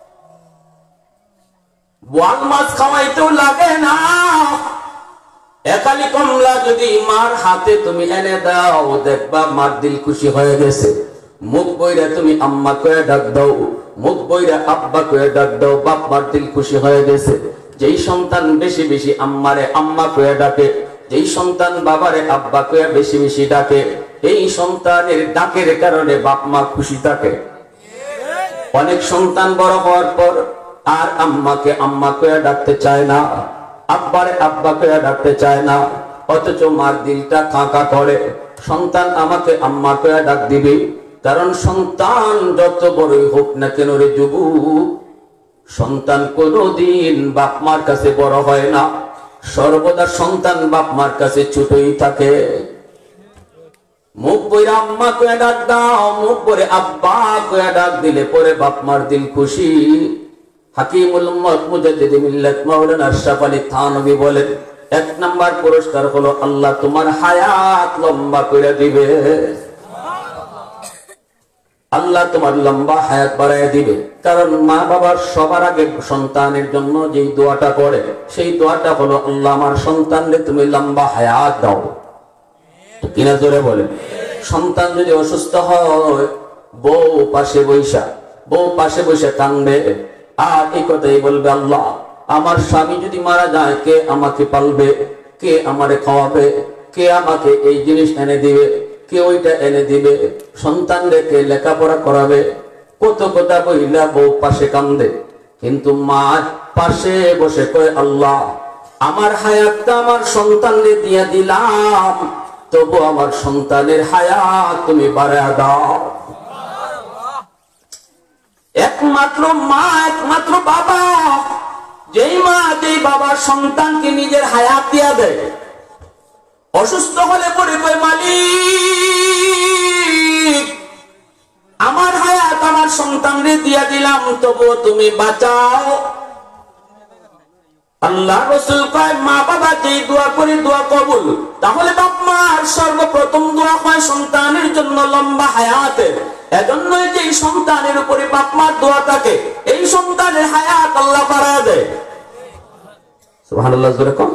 বোয়াল মাছ খাওয়াইতেও লাগে না, একালি কমলা যদি মার হাতে তুমি এনে দাও, দেখবা মার দিল খুশি হয়ে গেছে। মুখ বইরা তুমি আম্মা কয়ে ডাক দাও, মুখ বইরা আব্বা কয়ে ডাক দাও, বাপ মার দিল খুশি হয়ে গেছে। যেই সন্তান বেশি বেশি আম্মারে আম্মা কয়ে ডাকে, যেই সন্তান বাবারে আব্বা কয়ে বেশি বেশি ডাকে, এই সন্তানের ডাকের কারণে বাপ মা খুশি থাকে। অনেক সন্তান বড় হওয়ার পর আর আম্মাকে আম্মা কয়ে ডাকতে চায় না, আব্বারে আব্বা কয়ে ডাকতে চায় না, অথচ মার দিলটা কাঁকা করে। সন্তান আমাকে আম্মা কয়ে ডাক দিবে, কারণ সন্তান যত বড়ই হোক না কেন রে যুবক, সন্তান কোনদিন বাপ মার কাছে বড় হয় না, সর্বদা সন্তান বাপ মার কাছে ছোটই থাকে। মুখ বইরা আম্মা কয়ে ডাক দাও, মুখ পরে আব্বা কয়ে ডাক দিলে পরে বাপ মার দিল খুশি। হাকিমুল উম্মত মুজাদ্দিদ মিল্লাত মাওলানা আশরাফ আলী থানভী বলেন, এক নাম্বার পুরস্কার হলো আল্লাহ তোমার হায়াত লম্বা করে দিবে। আল্লাহ তোমার লম্বা হায়াত বাড়ায় দিবে। কারণ মা বাবার সবার আগে সন্তানের জন্য যেই দোয়াটা করে, সেই দোয়াটা হলো আল্লাহ আমার সন্তানকে তুমি লম্বা হায়াত দাও। কিনা জোরে বলেন। সন্তান যদি অসুস্থ হয়, বউ পাশে বৈশা বউ পাশে বসে কান্দবে আর এই কথাই বলবে, আল্লাহ আমার স্বামী যদি মারা যায়, কে আমাকে পালবে, কে আমারে খাওয়াবে, কে আমাকে এই জিনিস এনে দিবে, কে ওইটা এনে দিবে, সন্তান রেখে লেখাপড়া করাবে। কত কথা বইলা বউ পাশে কান্দে, কিন্তু মা পাশে বসে কয়, আল্লাহ আমার হায়াতটা আমার সন্তানকে দিয়ে দিলাম, তবু আমার সন্তানের হায়াত তুমি বাড়ায়া দাও। একমাত্র মা, একমাত্র বাবা, যেই মা যেই বাবা সন্তানকে নিজের হায়াত দিয়া দেয়, অসুস্থ হলে পরে কয়, মালিক আমার হায়াত আমার সন্তানকে দিয়া দিলাম, তবু তুমি বাঁচাও। আল্লাহ রাসূল কয়, মা বাবা যেই দোয়া করে দোয়া কবুল। তাহলে বাপ মার সর্বপ্রথম দোয়া হয় সন্তানের জন্য লম্বা হায়াতের। এজন্যই যে সন্তানের উপরে বাপ মার দোয়া থাকে, এই সন্তানের হায়াত আল্লাহ বাড়ায় দেয়। সুবহানাল্লাহ জোরে কোন।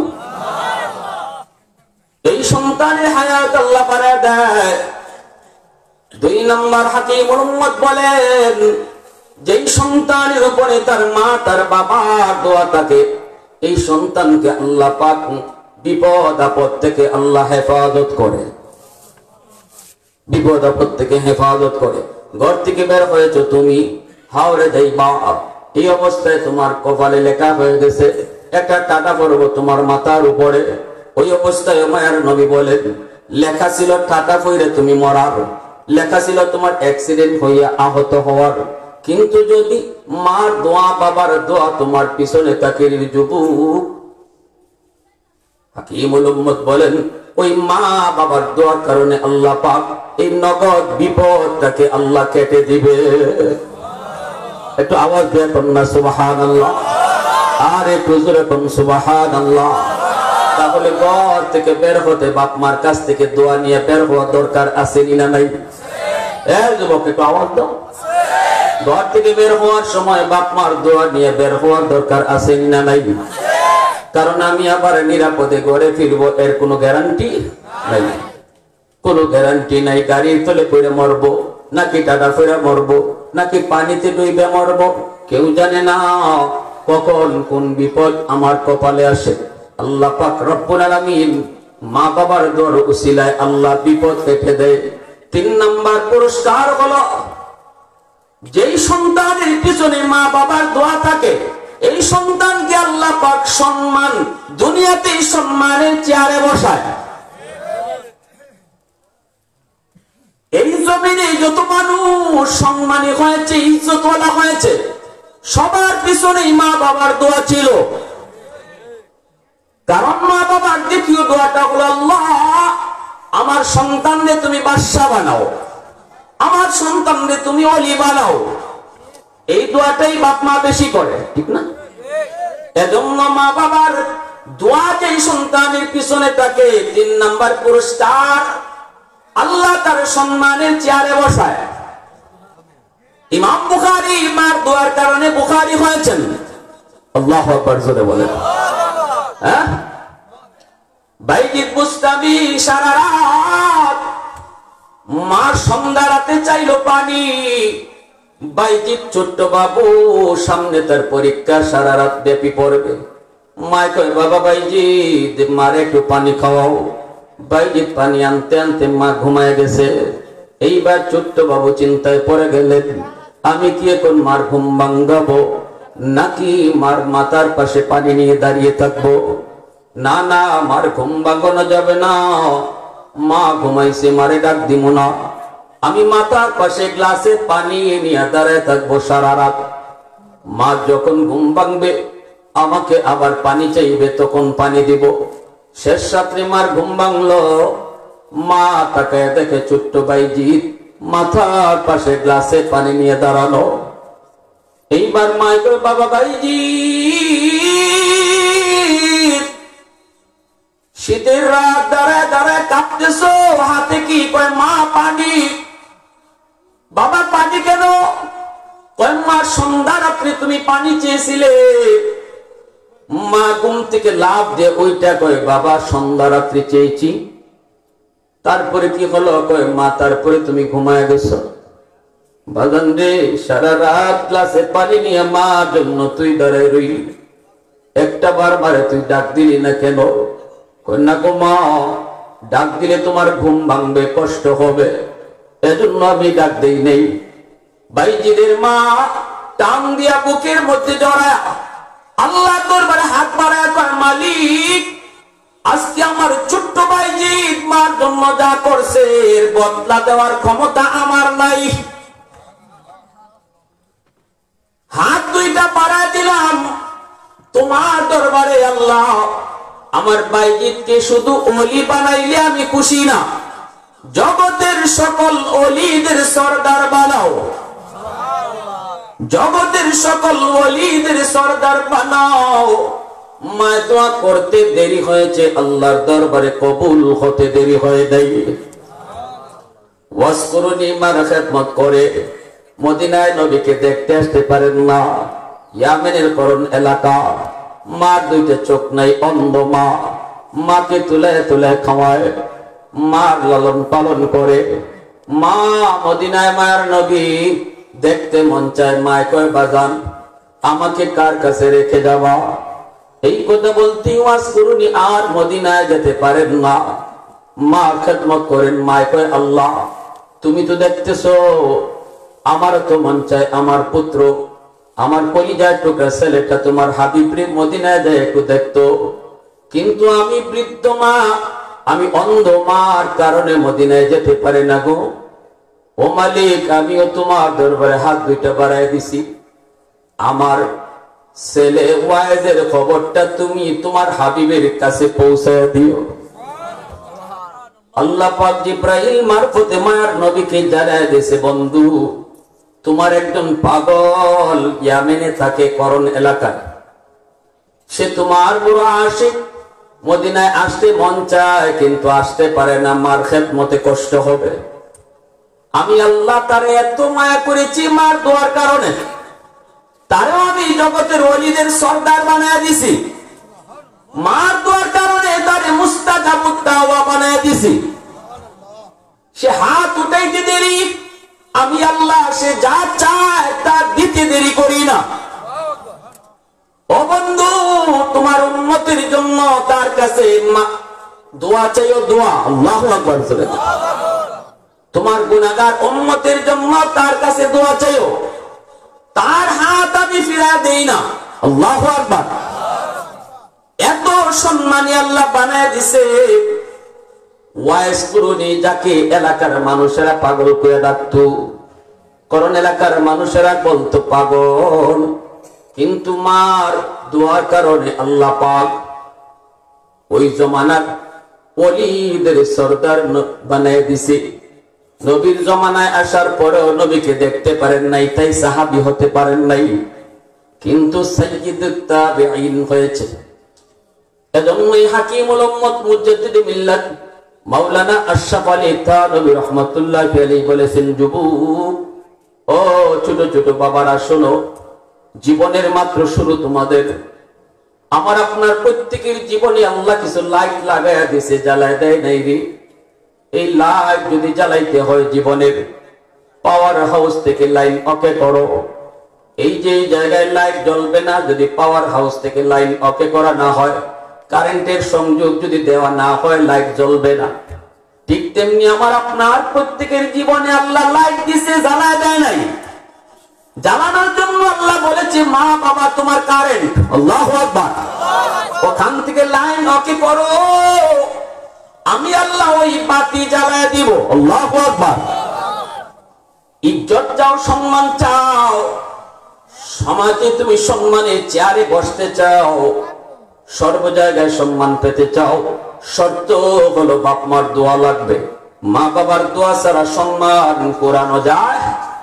এই সন্তানের হায়াত আল্লাহ বাড়ায় দেয়। দুই নম্বর হাকিমুল উম্মত বলেন, যেই সন্তানের উপরে তার মা তার বাবার দোয়া থাকে, এই সন্তানকে আল্লাহ পাক বিপদ আপদ থেকে আল্লাহ হেফাজত করে, বিপদ আপদ থেকে হেফাজত করে। ঘর থেকে বের হয়েছো তুমি, হাওড়ে যাইবা, এই অবস্থায় তোমার কপালে লেখা হয়ে গেছে একটা টাকা পড়বো তোমার মাথার উপরে। ওই অবস্থায় মায়ের নবী বলেন, লেখা ছিল টাকা পড়ে তুমি মরার, লেখা ছিল তোমার অ্যাক্সিডেন্ট হইয়া আহত হওয়ার। কিন্তু যদি মার দোয়া বাবার দোয়া তোমার পিছনে থাকে যুবক, হাকিমুল উম্মত বলেন, ওই মা বাবার দোয়ার কারণে আল্লাহ পাক এই নগদ বিপদটাকে আল্লাহ কেটে দিবে। একটু আওয়াজ দিয়ে কন্যা সুবহানাল্লাহ, আর একটু জোরে কোন সুবহানাল্লাহ। তাহলে ঘর থেকে বের হতে বাপ মার কাছ থেকে দোয়া নিয়ে বের হওয়া দরকার আছে না নাই? এই যুবক একটু আওয়াজ দাও। ঘর থেকে বের হওয়ার সময় বাপ মার দোয়া নিয়ে বের হওয়ার দরকার আছে না নাই? কারণ আমি আবার নিরাপদে ঘরে ফিরবো, এর কোনো গ্যারান্টি নাই, কোনো গ্যারান্টি নাই। গাড়ির তলে পড়ে মরবো, নাকি টাকা ফেরা মরবো, নাকি পানিতে ডুবে মরবো, কেউ জানে না কখন কোন বিপদ আমার কপালে আসে। আল্লাহ পাক রব্বুল আলামিন মা বাবার দোয়ার উসিলায় আল্লাহ বিপদ কেটে দেয়। তিন নাম্বার পুরস্কার হলো, যেই সন্তানের পিছনে মা বাবার দোয়া থাকে, এই সন্তানকে আল্লাহ পাক সম্মান দুনিয়াতে সম্মানের চেয়ারে বসায়। এই জমিনে যত মানুষ সম্মানী হয়েছে, ইজ্জতওয়ালা হয়েছে, সবার পিছনেই মা বাবার দোয়া ছিল। কারণ মা বাবার দ্বিতীয় দোয়াটা হলো, আল্লাহ আমার সন্তানকে তুমি বাদশা বানাও, আমার সন্তানকে তুমি ওলি বানাও। এই দোয়াটাই বাপ মা বেশি করে, ঠিক না? এজন্য মা বাবার দোয়া যেই সন্তানের পিছনে থাকে, তিন নাম্বার পুরস্কার আল্লাহ তার সম্মানের চেয়ারে বসায়। ইমাম বুখারী মার দোয়ার কারণে বুখারী হয়েছেন। আল্লাহু আকবার জোরে বলেন। হ্যাঁ, বাইজিদ বুস্তামি সারা রাত মার সন্ধ্যা রাতে চাইলো পানি। বাইজিদ ছোট্ট বাবু, সামনে তার পরীক্ষা, সারা রাত ব্যাপী পড়বে। মা কয় বাবা বাইজিদ মারে একটু পানি খাওয়াও। বাইজিদ পানি আনতে আনতে মা ঘুমায় গেছে। এইবার ছোট্ট বাবু চিন্তায় পড়ে গেলেন, আমি কি এখন মার ঘুম ভাঙ্গাবো নাকি মার মাথার পাশে পানি নিয়ে দাঁড়িয়ে থাকবো? না না, মার ঘুম ভাঙানো যাবে না। মা ঘুমাইছে, মারে ডাক দিব না। আমি মাথার পাশে গ্লাসে পানি নিয়ে দাঁড়ায় থাকবো সারা রাত। মা যখন ঘুম ভাঙবে আমাকে আবার পানি চাইবে, তখন পানি দিব। শেষ রাত্রে মার ঘুম ভাঙলো। মা তাকায় দেখে ছোট্ট বাইজিদ মাথার পাশে গ্লাসে পানি নিয়ে দাঁড়ালো। এইবার মা কয় বাবা বাইজিদ শীতের রাত দাঁড়ায় দাঁড়ায় কাঁপতেছো, হাতে কি? কয় মা পানি। বাবা পানি কেন? কয় মা সন্ধ্যা রাত্রে তুমি পানি চেয়েছিলে। মা ঘুম থেকে লাভ দিয়ে ওইটা কয় বাবা সন্ধ্যা রাত্রে চেয়েছি, তারপরে কি হলো? কয় মা তারপরে তুমি ঘুমায় গেছো। বাজান রে, সারা রাত গ্লাসে পানি নিয়ে মার জন্য তুই দাঁড়ায় রইলি, একটা বার মারে তুই ডাক দিলি না কেন? কয় না গো মা, ডাক দিলে তোমার ঘুম ভাঙবে, কষ্ট হবে, এজন্য আমি ডাক দেই নেই। বাইজিদের মা টান দিয়া বুকের মধ্যে জড়ায় আল্লাহ দরবারে হাত বাড়ায় কয় মালিক, আজকে আমার ছোট্ট বাইজিদ মার জন্য যা করছে এর বদলা দেওয়ার ক্ষমতা আমার নাই। হাত দুইটা বাড়ায় দিলাম তোমার দরবারে আল্লাহ, আমার বাইজিদকে শুধু ওলি বানাইলে আমি খুশি না, জগতের সকল ওলিদের সরদার বানাও, জগতের সকল ওলিদের সরদার বানাও। মা দোয়া করতে দেরি হয়েছে, আল্লাহর দরবারে কবুল হতে দেরি হয়ে দেয়। ওয়াজ করুনি মার খেদমত করে মদিনায় নবীকে দেখতে আসতে পারেন না। ইয়ামেনের করণ এলাকা, মার দুইটা চোখ নাই, অন্ধ মা। মাকে তুলে তুলে খাওয়ায়, মার লালন পালন করে। মা মদিনায় মায়ের নবী দেখতে মন চায়। মায় কয় বাজান আমাকে কার কাছে রেখে যাবা? এই কথা বলতে ওয়াজ করুনি আর মদিনায় যেতে পারেন না। মা খেদমত করেন। মায় কয় আল্লাহ তুমি তো দেখতেছো, আমার তো মন চায় আমার পুত্র, আমার কলিজার টুকরা ছেলেটা তোমার হাবিবরে মদিনায় যায় একটু দেখতো, কিন্তু আমি বৃদ্ধ মা, আমি অন্ধ, মার কারণে মদিনায় যেতে পারে না গো। ও মালিক, আমিও তোমার দরবারে হাত দুইটা বাড়াই দিছি, আমার ছেলে ওয়াইজের খবরটা তুমি তোমার হাবিবের কাছে পৌঁছায় দিও। আল্লাহ পাক জিব্রাইল মারফতে মায়ার নবীকে জানায় দিয়েছে, বন্ধু তোমার একজন পাগল ইয়ামেনে থাকে, করণ এলাকায়, সে তোমার বড় আশিক, মদিনায় আসতে মন চায় কিন্তু আসতে পারে না, মার খেদমতে কষ্ট হবে। আমি আল্লাহ তারে এত মায়া করেছি মার দোয়ার কারণে, তারেও আমি জগতের ওলিদের সর্দার বানায় দিছি, মার দোয়ার কারণে তারে মুস্তাজাবুদ দাওয়া বানায় দিছি। সে হাত উঠাইতে দেরি, আমি আল্লাহ সে যা চায় তা দিতে দেরি করি না। ও বন্ধু, তোমার উম্মতের জন্য তার কাছে দোয়া চাইও, দোয়া আল্লাহু আকবার। তোমার গুনাহগার উম্মতের জন্য তার কাছে দোয়া চাইও, তার হাত আমি ফিরা দেই না। আল্লাহু আকবার। এত সম্মানী আল্লাহ বানায় দিছে। ওয়াইস করুনি যাকে এলাকার মানুষেরা পাগল করে ডাকতো, করণ এলাকার মানুষেরা বলতো পাগল, কিন্তু মার দোয়ার কারণে আল্লাহ পাক ওই জমানার ওলিদের সরদার বানায় দিছে। নবীর জমানায় আসার পরেও নবীকে দেখতে পারেন নাই, তাই সাহাবী হতে পারেন নাই, কিন্তু সাইয়্যিদুত তাবিঈন হয়েছে। এজন্যই হাকিমুল উম্মত মুজাদ্দিদ মিল্লাত মাওলানা আশরাফ আলী থানভী রাহমাতুল্লাহি আলাইহি বলেছেন, যুবক ও ছোট ছোট বাবারা শোনো, জীবনের মাত্র শুরু তোমাদের, আমার আপনার প্রত্যেকের জীবনে আল্লাহ কিছু লাইট লাগাইয়া দিছে, জ্বালায় দেয় নাই রে। এই লাইট যদি জ্বালাইতে হয় জীবনের পাওয়ার হাউস থেকে লাইন ওকে করো। এই যে জায়গায় লাইট জ্বলবে না, যদি পাওয়ার হাউস থেকে লাইন ওকে করা না হয়, কারেন্টের সংযোগ যদি দেওয়া না হয়, লাইট জ্বলবে না। ঠিক তেমনি আমার আপনার প্রত্যেকের জীবনে আল্লাহ লাইট দিছে, জ্বালায় দেয় নাই। জ্বালানোর জন্য আল্লাহ বলেছে মা বাবা তোমার কারেন্ট, আল্লাহু আকবার, ওখান থেকে লাইন ওকে করো, আমি আল্লাহ ওই বাতি জ্বালায় দিব, আল্লাহু আকবার। ইজ্জত চাও, সম্মান চাও, সমাজে তুমি সম্মানের চেয়ারে বসতে চাও, সর্ব জায়গায় সম্মান পেতে চাও, শর্ত হলো বাপ মার দোয়া লাগবে। মা বাবার দোয়া ছাড়া সম্মান কোরানো যায়।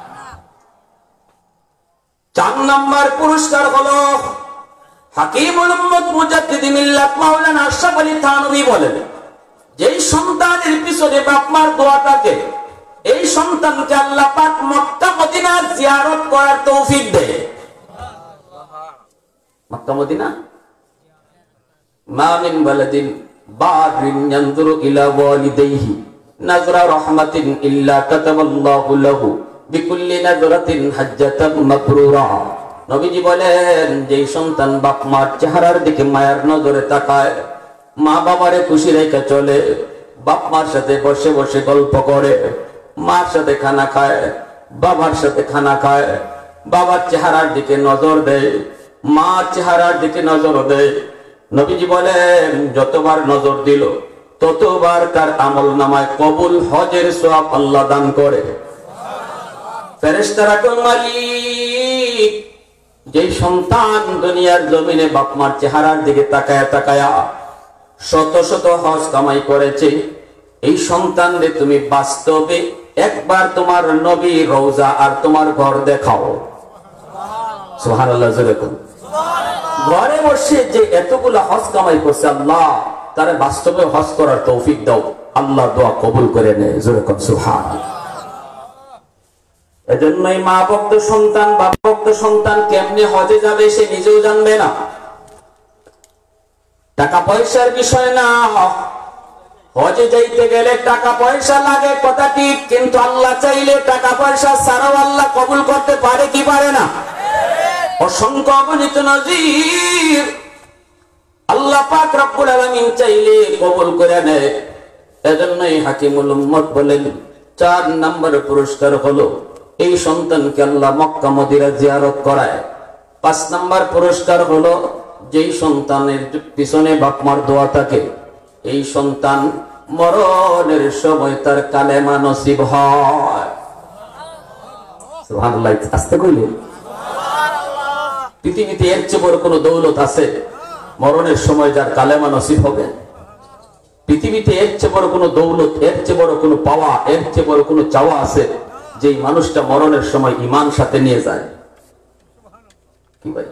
চার নাম্বার পুরস্কার হলো হাকিমুল উম্মত মুজাদ্দিদি মিল্লাত মাওলানা আশরাফ আলী থানভী বলেন, যেই সন্তানের পিছনে বাপ মার দোয়া থাকে, এই সন্তানকে আল্লাহ পাক মক্কা মদিনা জিয়ারত করার তৌফিক দেয়। মক্কা মদিনা মা মিন বালাদিন বারিন ইয়ানজুরু ইলা ওয়ালিদাইহি নাযরা রাহমাতিন ইল্লা কাতাবাল্লাহু লাহু বিকুল্লি নাযরাতিন হাজ্জাতান মাবরুরা। নবীজি বলেন, যেই সন্তান বাপ মার চেহারার দিকে মায়ার নজরে তাকায়, মা বাবারে খুশি রেখে চলে, বাপ মার সাথে বসে বসে গল্প করে, মার সাথে খানা খায়, বাবার সাথে খানা খায়, বাবার চেহারার দিকে নজর দেয়, মার চেহারার দিকে নজর দেয়, নবীজি বলেন যতবার নজর দিল ততবার তার আমল নামায় কবুল হজের সওয়াব আল্লাহ দান করে। ফেরেশতারা কোন মালিক, যেই সন্তান দুনিয়ার জমিনে বাপ মার চেহারার দিকে তাকায়া তাকায়া শত শত হজ কামাই করেছে, এই সন্তানদের তুমি বাস্তবে একবার তোমার নবী রওজা আর তোমার ঘর দেখাও। সুবহানাল্লাহ। ঘরে বসে যে এতগুলা হজ কামাই করছে, আল্লাহ তারে বাস্তবে হজ করার তৌফিক দাও, আল্লাহ দোয়া কবুল করে নেয়। জোরে কোন সুবহানাল্লাহ। এজন্যই মা ভক্ত সন্তান, বাপ ভক্ত সন্তান কেমনে হজে যাবে সে নিজেও জানবে না। টাকা পয়সার বিষয় না, হজে যাইতে গেলে টাকা পয়সা লাগে কথা ঠিক, কিন্তু আল্লাহ চাইলে টাকা পয়সা ছাড়াও আল্লাহ কবুল করতে পারে কি পারে না? অসংখ্য অগণিত নজির আল্লাহ পাক রব্বুল আলামিন চাইলে কবুল করে নেয়। এজন্যই হাকিমুল উম্মত বলেন, চার নম্বর পুরস্কার হলো এই সন্তানকে আল্লাহ মক্কা মদিনা জিয়ারত করায়। পাঁচ নম্বর পুরস্কার হলো যেই সন্তানের পিছনে বাপ মার দোয়া থাকে, এই সন্তান মরণের সময় তার কালেমা নসিব হয়। সুবহানাল্লাহ। আস্তে কইলে পৃথিবীতে এর চেয়ে বড় কোনো দৌলত আছে মরণের সময় যার কালেমা নসিব হবে? পৃথিবীতে এর চেয়ে বড় কোনো দৌলত, এর চেয়ে বড় কোনো পাওয়া, এর চেয়ে বড় কোনো চাওয়া আছে যেই মানুষটা মরণের সময় ঈমান সাথে নিয়ে যায়? কি ভাই?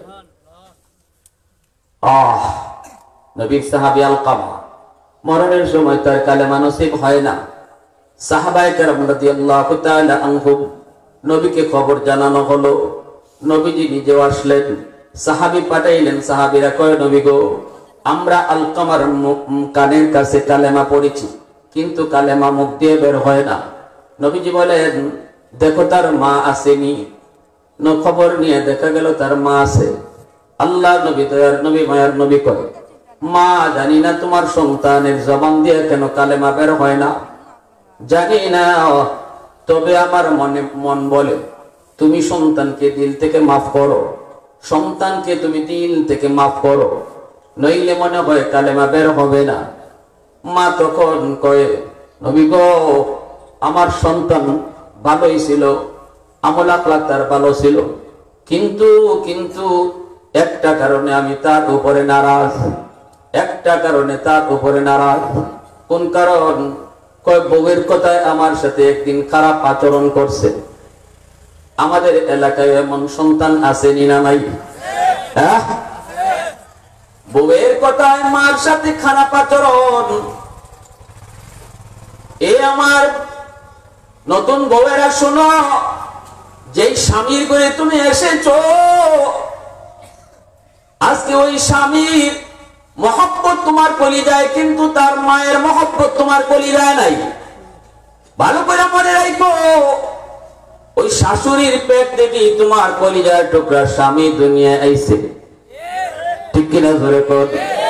আহ নবীর সাহাবী আলকামা মরণের সময় তার কালেমা নসিব হয় না। সাহাবায়ে কেরাম রাদিয়াল্লাহু তাআলা আনহুম নবীকে খবর জানানো হলো, নবীজি নিজেও আসলেন, সাহাবী পাঠাইলেন, সাহাবীরা কয় নবী গো, আমরা আলকামার কানের কাছে কালেমা পড়েছি, কিন্তু কালেমা মুখ দিয়ে বের হয় না। নবীজি বলেন, দেখো তার মা আসেনি। ন খবর নিয়ে দেখা গেল তার মা আছে। আল্লাহ নবী দয়ার নবী মায়ার নবী কয়, মা জানি না তোমার সন্তানের জবান দিয়ে কেন কালেমা বের হয় না, জানি না, তবে আমার মনে মন বলে তুমি সন্তানকে দিল থেকে মাফ করো, সন্তানকে তুমি দিল থেকে মাফ করো, নইলে মনে হয় কালেমা বের হবে না। মা তখন কয়ে, নবী গো, আমার সন্তান ভালোই ছিল, আমল আখলাক তার ভালো ছিল, কিন্তু কিন্তু একটা কারণে আমি তার উপরে নারাজ, একটা কারণে তার উপরে নারাজ। কোন কারণ? কয় বউয়ের কথায় আমার সাথে একদিন খারাপ আচরণ করছে। আমাদের এলাকায় এমন সন্তান আসেনি না নাই? হ্যাঁ, বউয়ের কথায় মার সাথে খারাপ আচরণ। এ আমার নতুন বউয়েরা শোনো, যেই স্বামীর ঘরে তুমি এসেছো, আজকে ওই স্বামীর মহব্বত তোমার কলিজায়, কিন্তু তার মায়ের মহব্বত তোমার কলিজায় নাই। ভালো করে মনে রাখো, ওই শাশুড়ির পেট থেকে তোমার কলিজার টুকরা স্বামী দুনিয়ায় আইছে, ঠিক কিনা ধরে কর।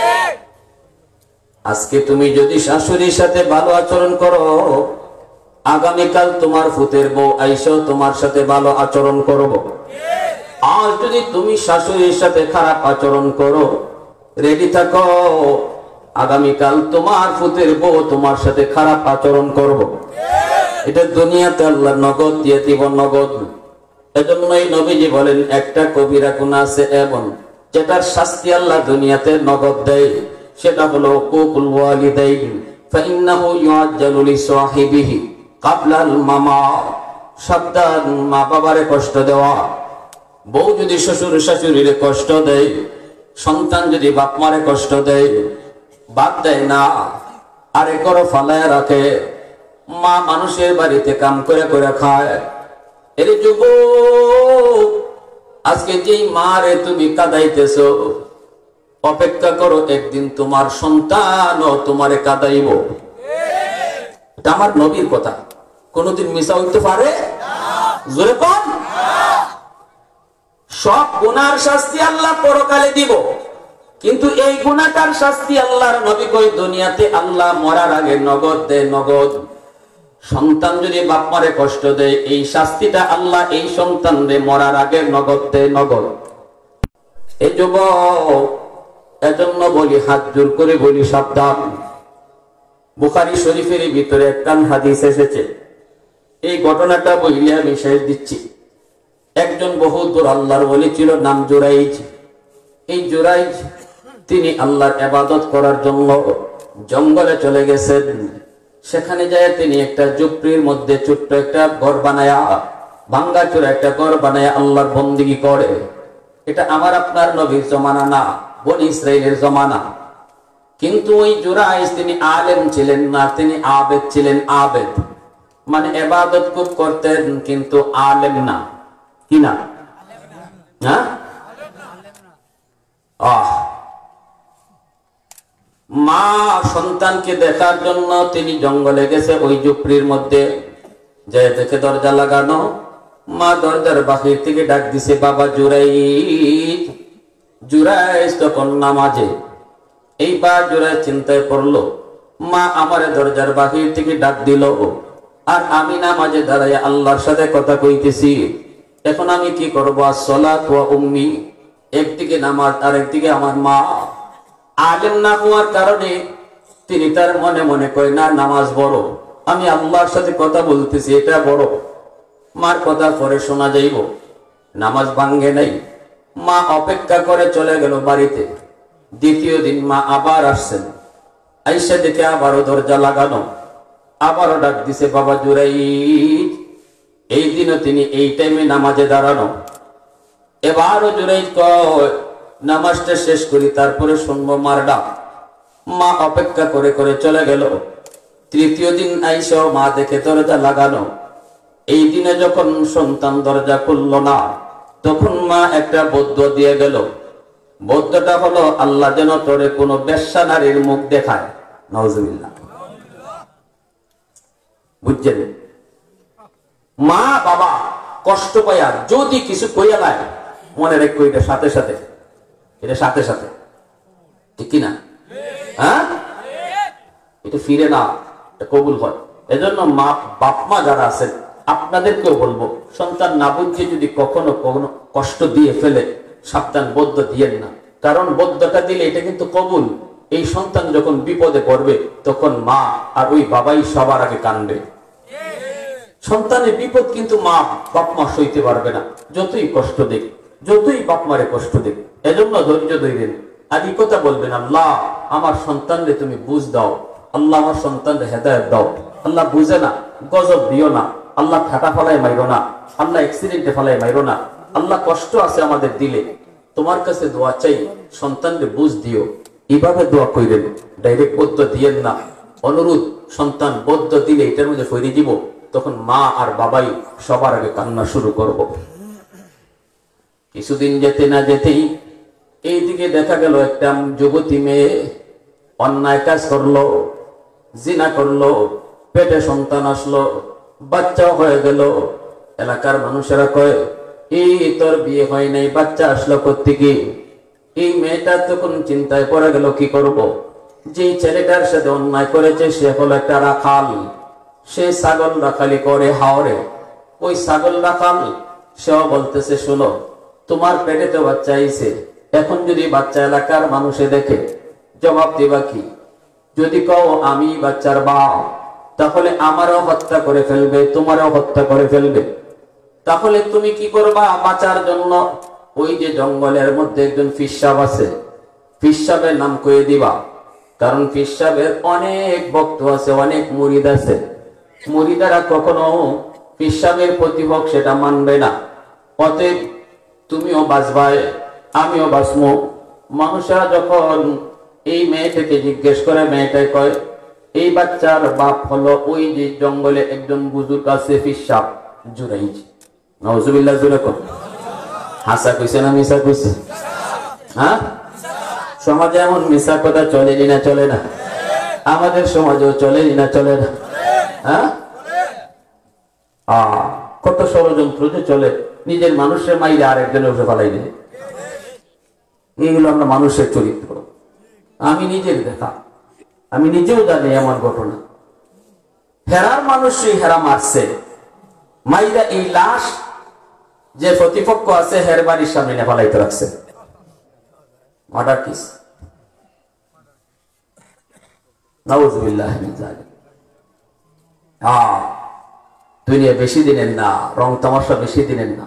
আজকে তুমি যদি শাশুড়ির সাথে ভালো আচরণ করো, আগামীকাল তোমার ফুতের বউ আইসো তোমার সাথে ভালো আচরণ করব। আর যদি তুমি শাশুড়ির সাথে খারাপ আচরণ করো, রেডি থাকো, আগামীকাল তোমার ফুতের বউ তোমার সাথে খারাপ আচরণ করব। এটা দুনিয়াতে আল্লাহ নগদ দিয়ে দিব, নগদ। এজন্যই নবীজি বলেন, একটা কবিরা গুনাহ আছে এমন যেটার শাস্তি আল্লাহ দুনিয়াতে নগদ দেয়, সেটা হলো উকুকুল ওয়ালিদাইন, ফাইন্নাহু ইউআজ্জালু লিসাহিবিহি ক্বাবলাল মামাত। সাবধান, মা বাবারে কষ্ট দেওয়া। বউ যদি শ্বশুর শাশুড়িরে কষ্ট দেয়, সন্তান যদি বাপ মারে কষ্ট দেয়, বাদ দেয় না, আরে করো ফালায় রাখে। মা মানুষের বাড়িতে কাম করে করে খায়। এর যুবক, আজকে যেই মারে তুমি কাঁদাইতেছো, অপেক্ষা করো, একদিন তোমার সন্তানও তোমারে কাঁদাইব। এটা আমার নবীর কথা, কোনদিন মিশা হইতে পারে? জোরে কোন? সব গুনার শাস্তি আল্লাহ পরকালে দিব, কিন্তু এই গুনাহটার শাস্তি আল্লাহর নবী কই দুনিয়াতে আল্লাহ মরার আগে নগদ দেয়, নগদ। সন্তান যদি বাপ মারে কষ্ট দেয়, এই শাস্তিটা আল্লাহ এই সন্তানরে মরার আগে নগদ দেয়, নগদ। এই যুবক, এজন্য বলি, হাত জোর করে বলি, সাবধান। বুখারী শরীফের ভিতরে একটা হাদিস এসেছে, এই ঘটনাটা বইলে আমি শেষ দিচ্ছি। একজন বহুদূর আল্লাহর ওলি ছিল, নাম জুরাইজ। এই জুরাইজ তিনি আল্লাহর ইবাদত করার জন্য জঙ্গলে চলে গেছেন। সেখানে যায় তিনি একটা ঝুপড়ির মধ্যে ছোট্ট একটা ঘর বানায়া, ভাঙ্গাচোরা একটা ঘর বানায়া আল্লাহর বন্দেগী করে। এটা আমার আপনার নবীর জমানা না, বনি ইসরাইলের জমানা। কিন্তু ওই জুরাইজ তিনি আলেম ছিলেন না, তিনি আবেদ ছিলেন। আবেদ মানে ইবাদত খুব করতেন, কিন্তু আলেম না। কি না? হ্যাঁ, আহ মা সন্তানকে দেখার জন্য তিনি জঙ্গলে গেছে, ওই ঝুপড়ির মধ্যে যে দেখে দরজা লাগানো। মা দরজার বাহির থেকে ডাক দিছে, বাবা জুরাইজ। জুরাইজ তখন নামাজে। এইবার জুরাইজ চিন্তায় পড়লো, মা আমারে দরজার বাহির থেকে ডাক দিল, আর আমি নামাজে দাঁড়ায় আল্লাহর সাথে কথা কইতেছি। এখন আমি কি করবো? আসসালাতু ওয়া উম্মি, একদিকে নামাজ আর একদিকে আমার মা। আলেম না হওয়ার কারণে তিনি তার মনে মনে কয়, না নামাজ বড়, আমি আল্লাহর সাথে কথা বলতেছি, এটা বড়। মার কথা পরে শোনা যাইব, নামাজ ভাঙ্গে নাই। মা অপেক্ষা করে চলে গেল বাড়িতে। দ্বিতীয় দিন মা আবার আসছেন, আইসা দেখে আবারও দরজা লাগানো, আবারও ডাক দিছে, বাবা জুরাইজ। এই দিনও তিনি এই টাইমে নামাজে দাঁড়ানো। এবারও জুরাইজ কয়, নামাজটা শেষ করি, তারপরে শুনবো মার ডাক। মা অপেক্ষা করে করে চলে গেল। তৃতীয় দিন আইসা মা দেখে দরজা লাগানো। এই দিনে যখন সন্তান দরজা খুলল না, তখন মা একটা বদ্দুয়া দিয়ে গেল। বদ্দুয়াটা হলো, আল্লাহ যেন তোরে কোনো বেশ্যা নারীর মুখ দেখায়। নাউজুবিল্লাহ। বুঝছেন? মা বাবা কষ্ট পায়া যদি কিছু কইয়া দেয়, মনে রেখো এটা সাথে সাথে, এটা সাথে সাথে, ঠিক কিনা? হ্যাঁ, এটা ফিরে না, এটা কবুল হয়। এজন্য মা বাপ মা যারা আছেন, আপনাদেরকেও বলবো, সন্তান না বুঝে যদি কখনো কখনো কষ্ট দিয়ে ফেলে, সাবধান, বদ্ধ দিয়েন না। কারণ বদ্ধটা দিলে এটা কিন্তু কবুল। এই সন্তান যখন বিপদে পড়বে, তখন মা আর ওই বাবাই সবার আগে কানবে। সন্তানের বিপদ কিন্তু মা বাপ মা সইতে পারবে না, যতই কষ্ট দেখ, যতই বাপ মারে কষ্ট দেখ। এজন্য ধৈর্য ধরবেন, আর এই কথা বলবেন, আল্লাহ আমার সন্তানরে তুমি বুঝ দাও, আল্লাহ আমার সন্তানরে হেদায়েত দাও। আল্লাহ বুঝে না, গজব দিও না। আল্লাহ ঠাটা ফলায় মাইরো না, আল্লাহ অ্যাক্সিডেন্টে ফলায় মাইরো না। আল্লাহ কষ্ট আছে আমাদের দিলে, তোমার কাছে দোয়া চাই, সন্তানরে বুঝ দিও। এইভাবে দোয়া কইরেন, ডাইরেক্ট বদ্ধ দিয়েন না। অনুরোধ, সন্তান বদ্ধ দিলে এটার মধ্যে ফিরে দিব, তখন মা আর বাবাই সবার আগে কান্না শুরু করব। কিছুদিন যেতে না যেতেই এইদিকে দেখা গেল একটা যুবতী মেয়ে অন্যায় কাজ করলো, জিনা করলো, পেটে সন্তান আসলো, বাচ্চা হয়ে গেল। এলাকার মানুষেরা কয়, এই তোর বিয়ে হয় নাই, বাচ্চা আসলো কোত্থেকে? এই মেয়েটা তখন চিন্তায় পড়ে গেল, কি করব? যে ছেলেটার সাথে অন্যায় করেছে সে হলো একটা রাখাল, সে ছাগল রাখালি করে হাওরে। ওই ছাগল রাখাল সেও বলতেছে, শোনো, তোমার পেটে তো বাচ্চা আইছে, এখন যদি বাচ্চা এলাকার মানুষে দেখে জবাব দিবা কি? যদি কও আমি বাচ্চার বাপ, তাহলে আমারও হত্যা করে ফেলবে, তোমারও হত্যা করে ফেলবে। তাহলে তুমি কি করবা বাঁচার জন্য? ওই যে জঙ্গলের মধ্যে একজন ফিসাব আছে, ফিসাবের নাম কয়ে দিবা, কারণ ফিসাবের অনেক ভক্ত আছে, অনেক মুরিদ আছে। মুরিদারা কখনো ফিসাবের প্রতিভক সেটা মানবে না। অতএব তুমিও বাঁচবায়, আমিও বাঁচবো। মানুষেরা যখন এই মেয়েটাকে জিজ্ঞেস করে, মেয়েটাই কয় এই বাচ্চার বাপ হলো ওই যে জঙ্গলে একজন বুজুর্গ আছে ফিসাব জুরাইজ। নাউজুবিল্লাহ, জুরে কর। হাসা কইছে না মিশা কইছে? হ্যাঁ, সমাজে এমন মিশা কথা চলেনি না চলে না? আমাদের সমাজেও চলেনি না চলে না? হ্যাঁ, কত ষড়যন্ত্র যে চলে, নিজের মানুষের মাইরে আর একজনের উঠে ফেলাই দেয়। এইগুলো আমরা মানুষের চরিত্র। আমি নিজের দেখা, আমি নিজেও জানি এমন ঘটনা। হেরার মানুষই হেরা মারছে, মাইরা এই লাশ যে প্রতিপক্ষ আছে হের বাড়ির সামনে নেফালাইতে রাখছে। Murder case. নাউজুবিল্লাহ মিন যালিক। হ্যাঁ, দুনিয়া বেশি দিনের না, রং তামাশা বেশি দিনের না।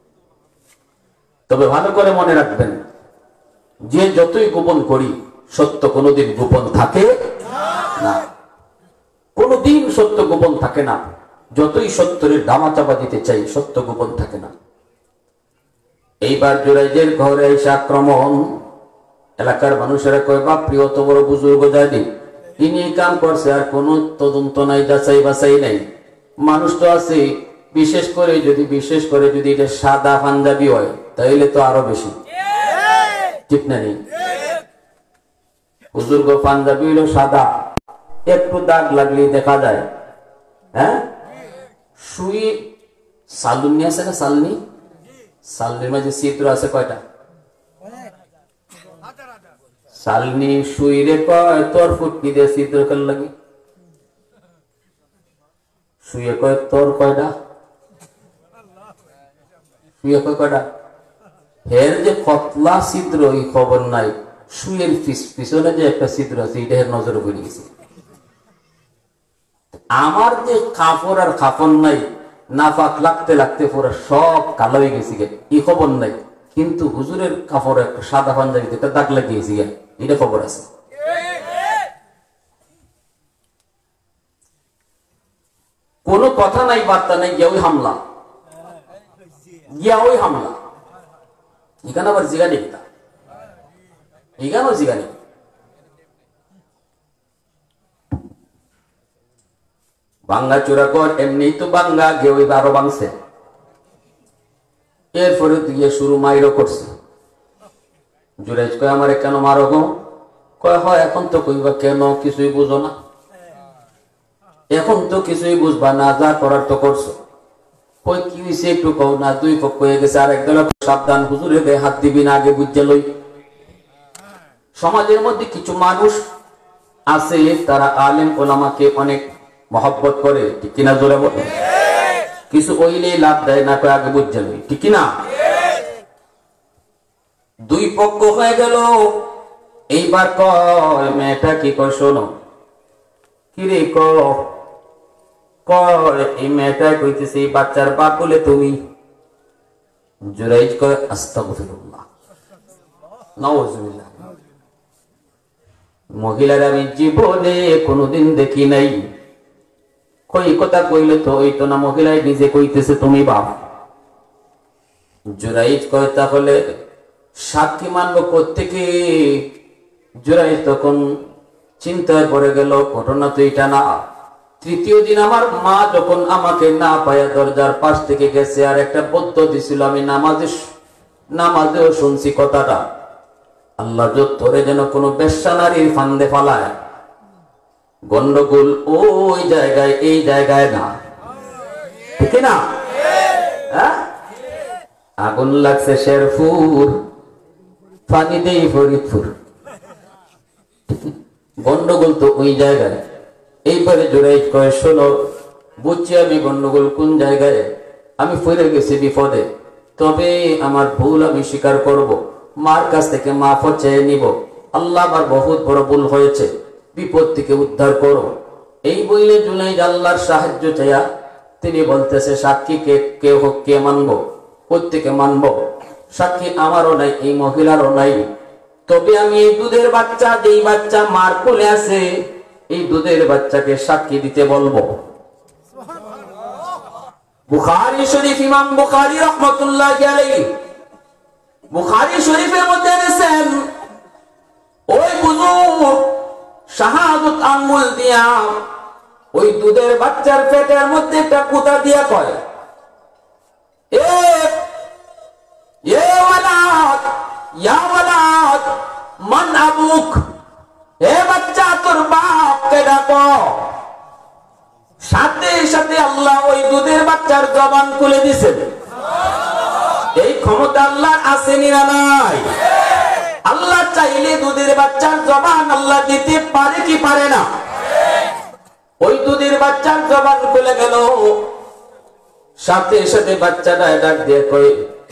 তবে ভালো করে মনে রাখবেন, যে যতই গোপন করি সত্য কোনোদিন গোপন থাকে না। কোনোদিন সত্য গোপন থাকে না। যতই সত্যের দামা চাপা দিতে চাই, সত্য গোপন থাকে না। এইবার জুরাইজের ঘরে এসে আক্রমণ। এলাকার মানুষেরা কয়, বাপ প্রিয় তো বড় বুজুর্গ যায়নি, ইনি কাম করছে, আর কোন তদন্ত নাই, যাচাই বাছাই নাই। মানুষ তো আছে, বিশেষ করে যদি বিশেষ করে যদি এটা সাদা পাঞ্জাবি হয় তাইলে তো আরো বেশি, ঠিক না? নেই বুজুর্গ পাঞ্জাবি হইল সাদা, একটু দাগ লাগলেই দেখা যায়। হ্যাঁ, সুই সালুনি আছে না, সালনি, সালনির মাঝে ছিদ্র আছে কয়টা? সালনি সুই রে কয় তোর ফুটকি দিয়ে ছিদ্র কেন লাগে? শুয়ে কয় তোর কয়টা? শুয়ে কয় কয়টা? হের যে কতলা ছিদ্র এই খবর নাই, শুয়ের পিছনে যে একটা ছিদ্র আছে এটা হের নজরে পড়ে গেছে। আমার যে কাপড় আর কাপড় নাই, নাফাক লাগতে লাগতে পুরো সব কালো হয়ে গেছে, এই খবর নাই। কিন্তু হুজুরের কাপড় একটা সাদা পাঞ্জাবিতে একটা দাগ লাগিয়েছি, এটা খবর আছে। কোন কথা নাই, বার্তা নাই, গিয়া ওই হামলা, গিয়া ওই হামলা। এখানে আবার জিগা নেই, এখানেও জিগা নেই। বাঙ্গা চূড়া কর, এমনি তো বাঙ্গা, গিয়ে ওই আরো বাংছে। এরপরে গিয়ে শুরু মাইরও করছে। জুরাইজ কয়, আমারে কেন মারো গো? কয়, হয় এখন তো কইবা কেন, কিছুই বুঝো না, এখন তো কিছুই বুঝবা না, যা করার তো করছো। কই কি হয়েছে একটু কও না। দুই পক্ষ হয়ে গেছে, আর একদল সাবধান, হুজুরে গায়ে হাত দিবি না, আগে বুঝে লই। সমাজের মধ্যে কিছু মানুষ আছে, তারা আলেম ওলামাকে অনেক মহব্বত করে, ঠিক কিনা? জোরে বলে। কিছু ওইলেই লাভ দেয় না, কয় আগে বুঝে লই, ঠিক কিনা? দুই পক্ষ হয়ে গেল। এইবার কয় মেয়েটা কি কয়, শোনো, কিরে কয় এই মেয়েটা কইতেছে এই বাচ্চার বাপ বলে তুমি? জুরাইজ কয়, আস্তাগফিরুল্লাহ, নাউজুবিল্লাহ, মহিলার আমি জীবনে কোনোদিন দেখি নাই। কই কথা কইলে তো ওই তো না, মহিলায় নিজে কইতেছে তুমি বাপ। জুরাইজ কয়, তাহলে সাক্ষী মানবো কোত্থেকে? জুরাইজ তখন চিন্তায় পড়ে গেল, ঘটনা তো এটা না। তৃতীয় দিন আমার মা যখন আমাকে না পায়া দরজার পাশ থেকে গেছে, আর একটা পদ্ধতি ছিল, আমি নামাজে নামাজেও শুনছি কথাটা, আল্লাহ তোরে যেন কোনো বেশ্যা নারীর ফান্দে ফালায়, গন্ডগোল ওই জায়গায় এই জায়গায় না, ঠিক না? হ্যাঁ, আগুন লাগছে শেরপুর, পানি দেই ফরিদপুর, গন্ডগোল তো ওই জায়গায়। এইবারে জোরাই কয়, শোনো বুঝছি আমি গন্ডগোল কোন জায়গায়, আমি ফিরে গেছি বিপদে, তবে আমার ভুল আমি স্বীকার করব, মার কাছ থেকে মাফ চেয়ে নিব, আল্লাহ আমার বহুত বড় ভুল হয়েছে, বিপদ থেকে উদ্ধার করো। এই বইলে জুনাইদ আল্লাহর সাহায্য চাইয়া তিনি বলতেছে, সাক্ষী কে কে হোক, কে মানবো, প্রত্যেকে মানবো, সাক্ষী আমারও নাই, এই মহিলারও নাই, তবে আমি এই দুধের বাচ্চা, যেই বাচ্চা মার কোলে আছে, এই দুধের বাচ্চাকে সাক্ষী দিতে বলবো। বুখারী শরীফ, ইমাম বুখারী রাহমাতুল্লাহি আলাইহি বুখারী শরীফের মধ্যে এনেছেন, ওই বুজুর্গ শাহাদাত আঙ্গুল দিয়া ওই দুধের বাচ্চার পেটের মধ্যে একটা কুতা দিয়া কয়, এ এ ওয়ালাদ, ইয়া ওয়ালাদ, মান আবুক, হে বাচ্চা তোর বাপকে ডাকো। সাথে সাথে আল্লাহ ওই দুধের বাচ্চার জবান খুলে দিয়েছেন। এই ক্ষমতা আল্লাহর আছে না নাই? আল্লাহ চাইলে দুধের বাচ্চার জবান আল্লাহ দিতে পারে কি পারে না? ওই দুধের বাচ্চার জবান খুলে গেল, সাথে সাথে বাচ্চাটা ডাক দিয়ে কয়,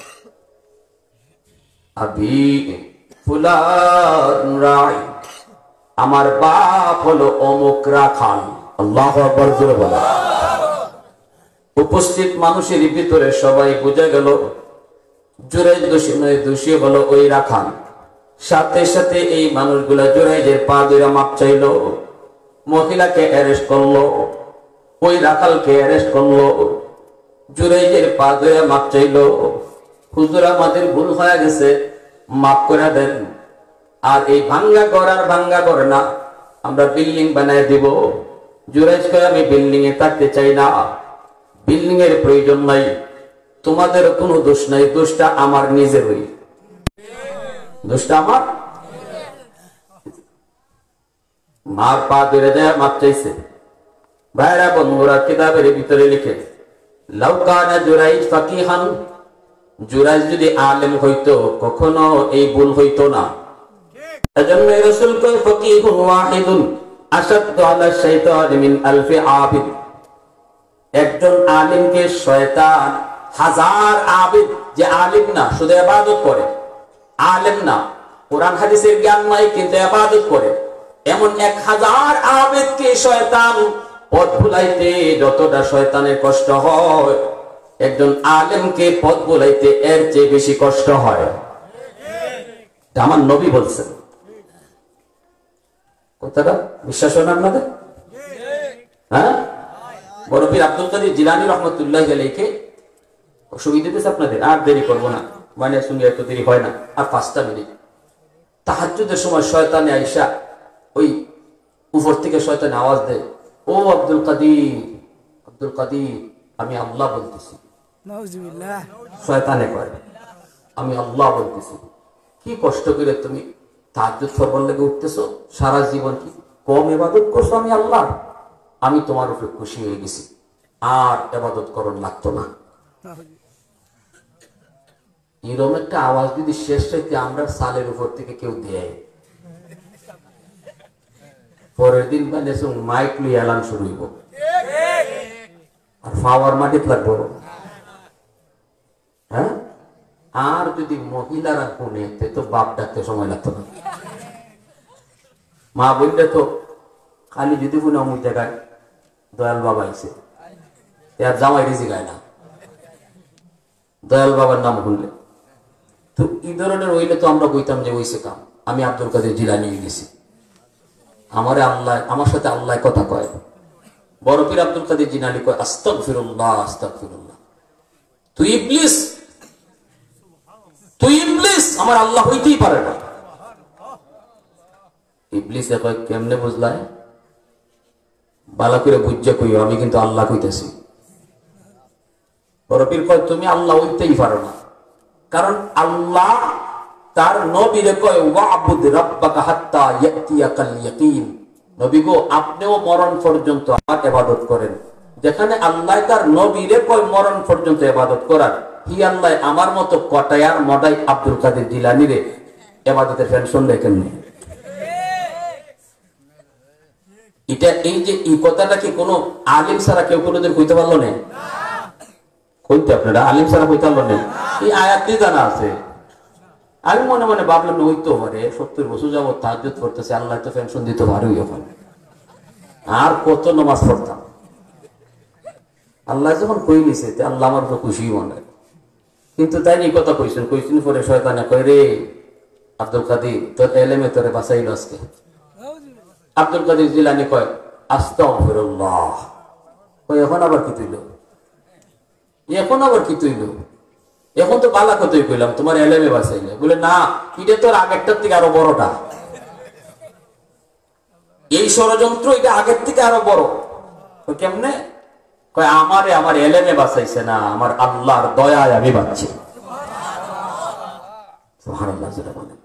আবি ফুলান রাই, আমার বাপ হলো অমুক রাখাল। আল্লাহু আকবার জোরে বলো। উপস্থিত মানুষের ভিতরে সবাই বুঝে গেল জুরাইজ দোষী নয়, দোষী হলো ওই রাখাল। সাথে সাথে এই মানুষগুলা জুরাইজের পা ধরে মাপ চাইল, মহিলাকে অ্যারেস্ট করলো, ওই রাখালকে অ্যারেস্ট করলো, জুরাইজের পা ধরে মাপ চাইল, হুজুর আমাদের ভুল হয়ে গেছে, মাফ করে দেন, আর এই ভাঙ্গা ঘর আর ভাঙ্গা ঘর না, আমরা বিল্ডিং বানায় দিব। জুরাইজ কয়, আমি বিল্ডিং এ থাকতে চাই না, বিল্ডিং এর প্রয়োজন নাই, তোমাদের কোনো দোষ নাই, দোষটা আমার নিজেরই, দোষটা আমার। মার পা ধরে দেয়, মাপ চাইছে। ভাইরা বন্ধুরা, কিতাবের ভিতরে লিখে, লাউ কানা জুরাইজ ফাকিহান, জুরাইজ যদি আলেম হইতো কখনো এই ভুল হইতো না। এজন্য রাসূল কয়, ফাকিহুন ওয়াহিদুন আশাদ্দু আলা শাইতান মিন আলফি আবিদ। একজন আলিমকে শয়তান হাজার আবিদ, যে আলিম না শুধু ইবাদত করে, আলেম না, কোরআন হাদিসের জ্ঞান নাই কিন্তু ইবাদত করে, এমন এক হাজার আবিদকে শয়তান পথ ভুলাইতে যতটা শয়তানের কষ্ট হয়, একজন আলেমকে পথ ভুলাইতে এর চেয়ে বেশি কষ্ট হয়। আমার নবী বলছেন, কথাটা বিশ্বাস হয় না আপনাদের? হ্যাঁ, বড় পীর আব্দুল কাদের জিলানী রাহমাতুল্লাহি আলাইহি, অসুবিধা দিতেছে আপনাদের, আর দেরি করবো না, মানে শুনে এত দেরি হয় না, আর পাঁচটা মিনিট। তাহাজ্জুদের সময় শয়তানে আইসা ওই উপর থেকে শয়তানে আওয়াজ দেয়, ও আব্দুল কাদের, আব্দুল কাদের, আমি আল্লাহ বলতেছি। শয়তানে কয়, আমি আল্লাহ বলতেছি। কি কষ্ট করে তুমি তাহাজ্জুদ ফরবার লেগে উঠতেছো, সারা জীবন কি কম ইবাদত করছো আমি আল্লাহ, আমি তোমার উপরে খুশি হয়ে গেছি, আর ইবাদত করণ লাগতো না। এরকম একটা আওয়াজ যদি শেষ হইতে আমরা সালের উপর থেকে কেউ দেয়, পরের দিন মানে মাইক লিয়ে এলান শুরু হইব, আর পাওয়ার মাটিত লাগবো। হ্যাঁ, আর যদি মহিলারা শুনে তো বাপ ডাকতে সময় লাগতো না। মা বললে তো খালি যদি শুনে অমুক জায়গায় দয়াল বাবা আইছে, আর জামাই রিজি গায় না, দয়াল বাবার নাম শুনলে তো এই ধরনের হইলে তো আমরা কইতাম যে ওইসে কাম, আমি আব্দুল কাদের জিলানী গেছি, আমারে আল্লাহ, আমার সাথে আল্লাহ কথা কয়। বড় পীর আব্দুল কাদের জিলানী কয়, আস্তাগফিরুল্লাহ আস্তাগফিরুল্লাহ, তুই ইবলিস, তুই ইবলিস, আমার আল্লাহ হইতেই পারে না। ইবলিস কয়, কেমনে বুঝলাই? বালা করে বুঝে কইও, আমি কিন্তু আল্লাহ কইতেছি। বড় পীর কয়, তুমি আল্লাহ হইতেই পারো না, কারণ আল্লাহ তার নবীরে কয় ওয়াবুদ রাব্বাকা হাত্তা ইয়াতিয়াকাল ইয়াকিন, নবী গো আপনিও মরণ পর্যন্ত আমার ইবাদত করেন। যেখানে আল্লাহ তার নবীরে কয় মরণ পর্যন্ত ইবাদত করার, হি আল্লাহ আমার মতো কটায়ার মডাই আব্দুল কাদের জিলানী রে ইবাদতের পেনশন দেখেন নি। এটা এই যে এই কথাটা কি কোনো আলিম ছাড়া কেউ কোনোদিন কইতে পারলো না? কইতে আপনারা আলিম ছাড়া কইতে পারলো না? এই আয়াতটি জানা আছে। আমি মনে মনে ভাবলাম ওই তো পারে সত্তর বছর যাবো তাহাজ্জুদ করতেছে, আল্লাহ তো পেনশন দিতে পারে ওখানে, আর কত নামাজ পড়তাম। আল্লাহ যখন কই নিছে আল্লাহ আমার তো খুশি মনে, কিন্তু তাই এই কথা কইছেন কইছেন পরে শয়তানে কয় রে আব্দুল কাদের তোর এলেমে তোরে বাঁচাইল আজকে। আব্দুল কাদের জিলানী কয় আস্তাগফিরুল্লাহ, কয় এখন আবার কি তুইল, এখন আবার কি তুইল, এখন তো বালা কতই কইলাম তোমার এলেমে বাঁচাইলে। বলে না, এটা তোর আগেরটার থেকে আরো বড়টা, এই ষড়যন্ত্র এটা আগের থেকে আরো বড়। কেমনে? কয় আমারে আমার এলেমে বাঁচাইছে না, আমার আল্লাহর দয়ায় আমি বাঁচছি। সুবহানাল্লাহ বলেন।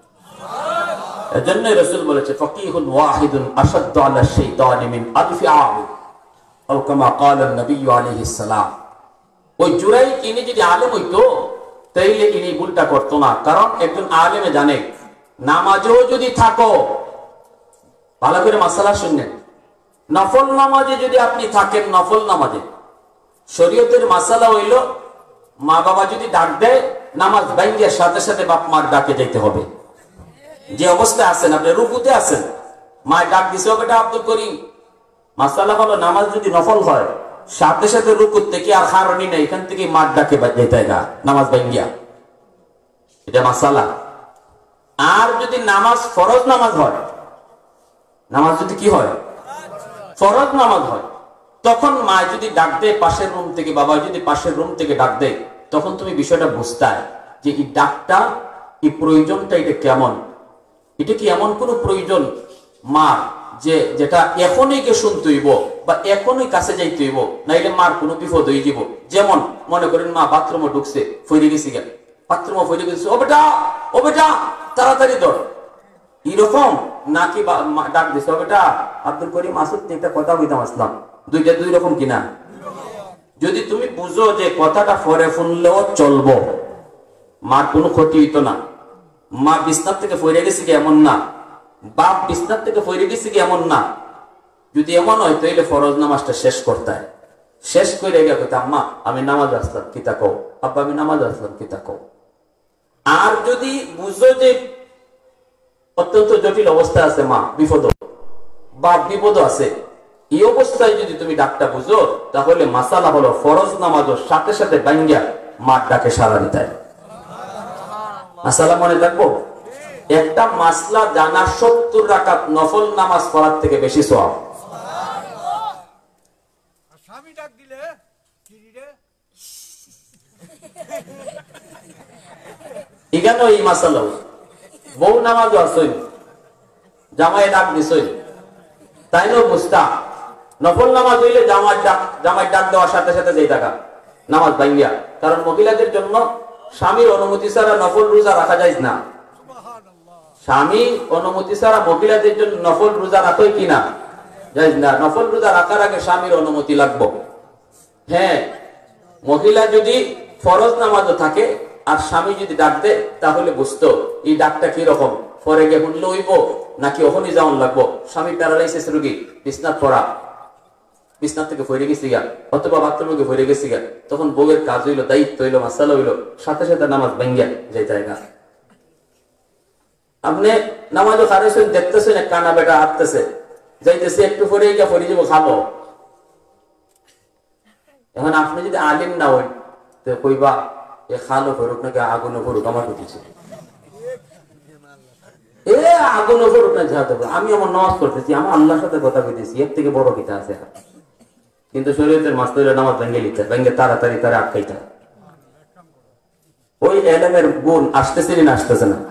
এজন্য রাসূল বলেছে ফাকিহুন ওয়াহিদুন আশাদ্দু আলা শাইতানি মিন আলফি আলিম, আও কামা ক্বালা নবী আলাইহিস সালাম। ওই জুরাই ইনি যদি আলেম হইতো তাইলে ইনি ভুলটা করতো না, কারণ একজন আলেমে জানে নামাজেও যদি থাকো, ভালো করে মাসালা শুনলেন, নফল নামাজে যদি আপনি থাকেন, নফল নামাজে শরীয়তের মাসালা হইল মা বাবা যদি ডাক দেয় নামাজ ভাঙ্গিয়া সাথে সাথে বাপ মার ডাকে যাইতে হবে। যে অবস্থায় আছেন আপনি, রুকুতে আছেন, মায়ের ডাক দিছে বেটা আব্দুল করিম, মাসালা হলো নামাজ যদি নফল হয় সাথে সাথে রুকুত থেকে আর হারনি না, এখান থেকে মার ডাকে যেতে না নামাজ ভাঙ্গিয়া, এটা মাসালা। আর যদি নামাজ ফরজ নামাজ হয়, নামাজ যদি কি হয় ফরজ নামাজ হয়, তখন মা যদি ডাক দেয় পাশের রুম থেকে, বাবা যদি পাশের রুম থেকে ডাক দেয়, তখন তুমি বিষয়টা বুঝতে যে এই ডাকটা এই প্রয়োজনটা এটা কেমন, এটা কি এমন কোন প্রয়োজন মা যে যেটা এখনই কে শুনতে হইব বা এখনই কাছে যাইতে হইব, নাইলে মার কোনো বিপদ হয়ে যাব। যেমন মনে করেন মা বাথরুমে ঢুকছে, ফইরে গেছি গেল বাথরুমে ফইরে গেছে, ও বেটা ও বেটা তাড়াতাড়ি ধর, এরকম নাকি ডাক দিছে ও বেটা আব্দুল করিম মাসুদ একটা কথা কইতাম আসলাম, দুইটা দুই রকম কিনা? যদি তুমি বুঝো যে কথাটা ফরে শুনলেও চলবো, মার কোনো ক্ষতি হইতো না, মা বিছনার থেকে ফইরে গেছে কি এমন না, বাপ বিছনার থেকে ফইরে গেছে কি এমন না, যদি এমন হয় তাহলে ফরজ নামাজটা শেষ করতে হয়, শেষ করে গিয়ে কইতে আম্মা আমি নামাজ আসলাম কিতা কও, আব্বা আমি নামাজ আসলাম কিতা কও। আর যদি বুঝো যে অত্যন্ত জটিল অবস্থা আছে, মা বিপদ বাপ বিপদ আছে, এই অবস্থায় যদি তুমি ডাকটা বুঝো, তাহলে মাসালা হলো ফরজ নামাজও সাথে সাথে বাঙ্গিয়া মার ডাকে সারা দিতে। মাসালা মনে রাখবো, একটা মাসলা জানা সত্তর রাকাত নফল নামাজ পড়ার থেকে বেশি সওয়াব। স্বামী ডাক দিলে এখানে এই মাসালা, বউ নামাজও আসই, জামাই ডাক দিছই, তাইলেও বুঝতা নফল নামাজ হইলে জামাই ডাক জামাই ডাক দেওয়ার সাথে সাথে যেই টাকা নামাজ ভাঙ্গিয়া, কারণ মহিলাদের জন্য স্বামীর অনুমতি ছাড়া নফল রোজা রাখা যায় না, স্বামী অনুমতি ছাড়া মহিলাদের জন্য নফল রোজা রাখই কিনা যায় না, নফল রোজা রাখার আগে স্বামীর অনুমতি লাগবে। হ্যাঁ, মহিলা যদি ফরজ নামাজও থাকে আর স্বামী যদি ডাক দেয় তাহলে বুঝতো এই ডাকটা কি রকম, পরে গিয়ে শুনলে হইব নাকি ওখানে যাওয়ান লাগবো। স্বামী প্যারালাইসিস রোগী, বিছনাত পড়া, বিছনার থেকে ফিরে গেছি গা অথবা বাথরুমে ফিরে গেছি গা, তখন বউয়ের কাজ হইলো, দায়িত্ব হইলো, মাসালা হইলো, সাথে সাথে নামাজ ভাঙ্গিয়া যে জায়গা। আপনি নামাজও খারেছেন, দেখতেছেন এক কানা বেটা হাঁটতেছে যাইতেছে, একটু পরে গিয়া ফিরে যাবো খাবো। এখন আপনি যদি আলিম না হইন তো কইবা এ খালো ফেরুক নাকি আগুনও ফেরুক আমার উঠেছে, এ আগুনও ফেরুক না ঝাড়তে, আমি আমার নামাজ পড়তেছি, আমার আল্লাহর সাথে কথা কইতেছি, এর থেকে বড় কিতা আছে? কিন্তু শরীয়তের মাস্টারের নামাজ ভেঙে নিতে ভেঙে তাড়াতাড়ি তারা আটকাইতে। ওই এলেমের গুণ আসতেছে না আসতেছে না?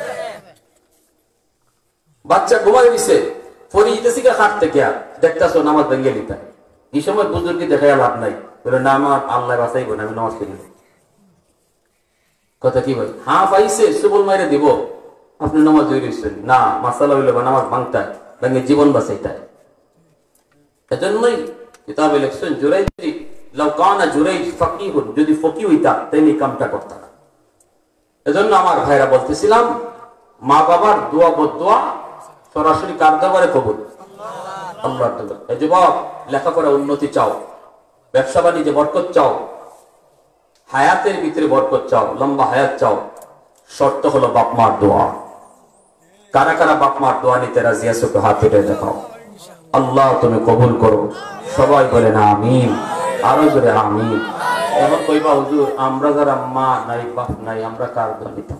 বাচ্চা ঘুমাই দিছে, ফরি যেতেছি কে খাট থেকে দেখতেছো নামাজ ভেঙে নিতে, এই সময় বুজুর্গি দেখাইয়া লাভ নাই, বলে না আমার আল্লাহ বাঁচাইব না, আমি নামাজ পড়ি। কথা কি ভাই? হ্যাঁ পাইছে সুবল মাইরে দিব, আপনি নামাজ হইছেন না, মাসালা হইলে বা নামাজ ভাঙতায় ভেঙে জীবন বাঁচাইতায়। এজন্যই কিতাবে লিখছেন জুরাইজি লাউ কানা জুরাইজ ফাকিহুন, যদি ফকি হইতা তাইলে কামটা করতা না। এজন্য আমার ভাইরা বলতেছিলাম, মা বাবার দোয়া বদদোয়া সরাসরি কার দরবারে কবুল? আল্লাহর দরবারে। এই যুবক, লেখাপড়া উন্নতি চাও, ব্যবসা বাণিজ্যে বরকত চাও, হায়াতের ভিতরে বরকত চাও, লম্বা হায়াত চাও, শর্ত হলো বাপ মার দোয়া। কারা কারা বাপ মার দোয়া নিতে রাজি আছো? হাত উঠে দেখাও। আল্লাহ তুমি কবুল করো। সবাই বলেন আমিন, আরো জোরে আমিন। এখন কইবা হুজুর আমরা যারা মা নাই বাপ নাই আমরা কার দোয়া নিতাম?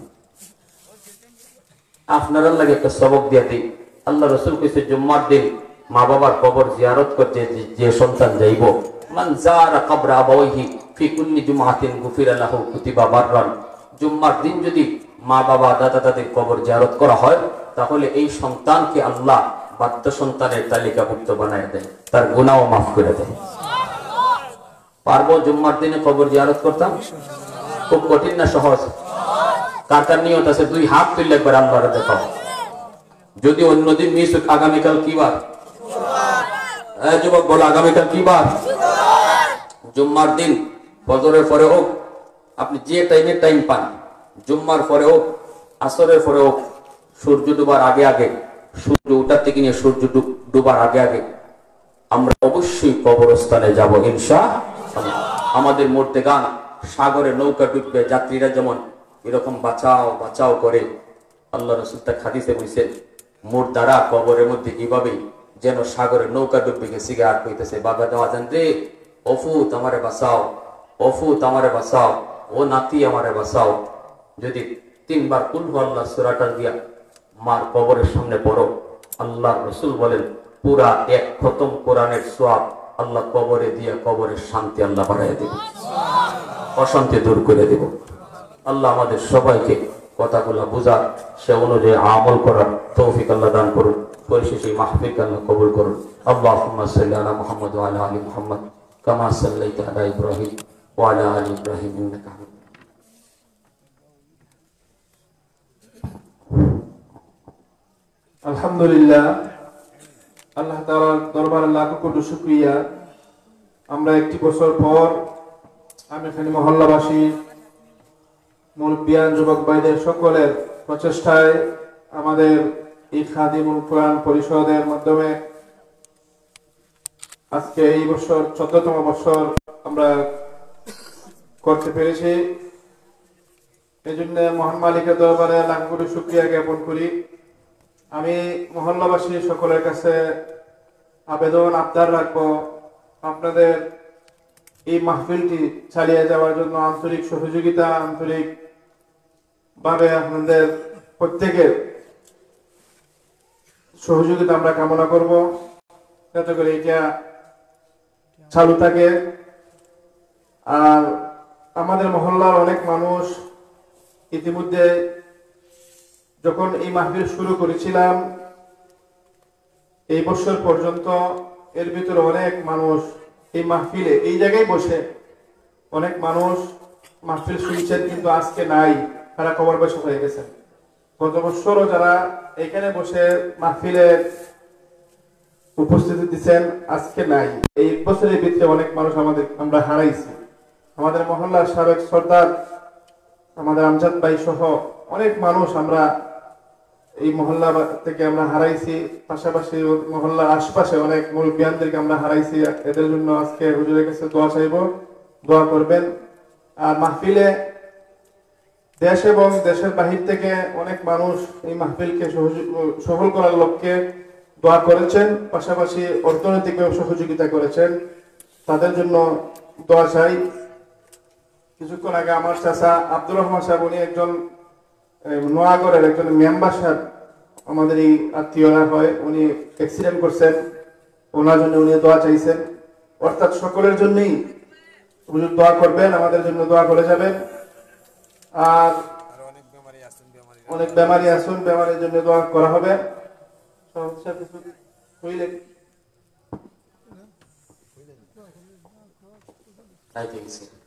আপনারা লাগে একটা সবক দিয়ে দিই। আল্লাহ রাসূল কইছে জুম্মার দিন মা বাবার কবর জিয়ারত করতে যে সন্তান যাইব, মান যারা কবর আবাওয়াইহি ফি কুল্লি জুমআতিন গুফিরা লাহু কুতিবা বাররান। জুম্মার দিন যদি মা বাবা দাদা দাদির কবর জিয়ারত করা হয়, তাহলে এই সন্তানকে আল্লাহ বাধ্য সন্তানের তালিকাভুক্ত বানায় দেয়, তার গুনাহও মাফ করে দেয়। পারবো জুম্মার দিনে কবর জিয়ারত করতাম? খুব কঠিন না সহজ? কার কার নিয়ত আছে দুই হাত তুললে একবার আল্লাহরে দেখাও। যদি অন্যদিন মিস, আগামীকাল কি বার? এই যুবক বলো আগামীকাল কি বার? জুম্মার দিন ফজরের পরে হোক, আপনি যে টাইমে টাইম পান, জুম্মার পরে হোক, আসরের পরে হোক, সূর্য ডুবার আগে আগে, সূর্য উঠার থেকে নিয়ে সূর্য ডুবার আগে আগে আমরা অবশ্যই কবরস্থানে যাব ইনশাআল্লাহ। আমাদের মরতে গান সাগরে নৌকা ডুববে, যাত্রীরা যেমন এরকম বাঁচাও বাঁচাও করে, আল্লাহ রাসূল তার হাদিসে বলেছেন মুর্দারা কবরের মধ্যে কিভাবে যেন সাগরে নৌকা ডুববে গেছে আর কইতেছে বাবা দেওয়া জান রে, অফুত আমারে বাঁচাও, অফুত আমারে বাঁচাও, ও নাতি আমারে বাঁচাও। যদি তিনবার কুল হু আল্লাহ সূরাটা দিয়া মার কবরের সামনে পড়ো, আল্লাহ রাসূল বলেন পুরা এক খতম কোরআনের সওয়াব আল্লাহ কবরে দিয়া কবরের শান্তি আল্লাহ বাড়াইয়া দেব, অশান্তি দূর করে দেব। আল্লাহ আমাদের সবাইকে কথাগুলো বুঝার, সে অনুযায়ী আমল করার তৌফিক আল্লাহ দান করুন। পরিশেষে মাহফিল আল্লাহ কবুল করুন। আল্লাহুম্মা সাল্লি আলা মুহাম্মদ ওয়া আলা আলি মুহাম্মদ কামা সাল্লাইতা আলা ইব্রাহিম ওয়া আলা আলি ইব্রাহিম ইন্নাকা হামিদুম মাজিদ। আলহামদুলিল্লাহ, আল্লাহ তাআলার দরবারে লাখ কোটি শুকরিয়া। আমরা একটি বছর পর আমি এখানে মহল্লাবাসী, মুরব্বিয়ান, যুবক ভাইদের সকলের প্রচেষ্টায় আমাদের এই খাদিমুল কোরআন পরিষদের মাধ্যমে আজকে এই বছর চোদ্দতম বছর আমরা করতে পেরেছি। এই জন্য মহান মালিকের দরবারে লাখ কোটি শুকরিয়া জ্ঞাপন করি। আমি মহল্লাবাসী সকলের কাছে আবেদন আবদার রাখবো, আপনাদের এই মাহফিলটি চালিয়ে যাওয়ার জন্য আন্তরিক সহযোগিতা, আন্তরিক ভাবে আপনাদের প্রত্যেকের সহযোগিতা আমরা কামনা করব, যাতে করে এটা চালু থাকে। আর আমাদের মহল্লার অনেক মানুষ ইতিমধ্যে যখন এই মাহফিল শুরু করেছিলাম এই বছর পর্যন্ত, এর ভিতরে অনেক মানুষ এই মাহফিলে এই জায়গায় বসে অনেক মানুষ মাহফিল শুনছেন, কিন্তু আজকে নাই, তারা কবর বসে হয়ে গেছেন। গত বছরও যারা এখানে বসে মাহফিলে উপস্থিতি দিচ্ছেন আজকে নাই। এই বছরের ভিতরে অনেক মানুষ আমাদের আমরা হারাইছি। আমাদের মহল্লার সাবেক সর্দার আমাদের আমজাদ ভাই সহ অনেক মানুষ আমরা এই মহল্লা থেকে আমরা হারাইছি। পাশাপাশি মহল্লার আশপাশে অনেক মুরব্বিয়ানদেরকে আমরা হারাইছি। এদের জন্য আজকে হুজুরের কাছে দোয়া চাইব, দোয়া করবেন। আর মাহফিলে দেশ এবং দেশের বাহির থেকে অনেক মানুষ এই মাহফিলকে সফল করার লক্ষ্যে দোয়া করেছেন, পাশাপাশি অর্থনৈতিকভাবে সহযোগিতা করেছেন, তাদের জন্য দোয়া চাই। কিছুক্ষণ আগে আমার চাচা আব্দুর রহমান সাহেব, উনি একজন নোয়াগড়ের একজন মেম্বার সাহেব, আমাদের এই আত্মীয়রা হয়, উনি অ্যাক্সিডেন্ট করছেন, ওনার জন্য উনি দোয়া চাইছেন। অর্থাৎ সকলের জন্যই হুজুর দোয়া করবেন, আমাদের জন্য দোয়া করে যাবেন। আর অনেক বেমারি আছেন, বেমারির জন্য দোয়া করা হবে। I think so.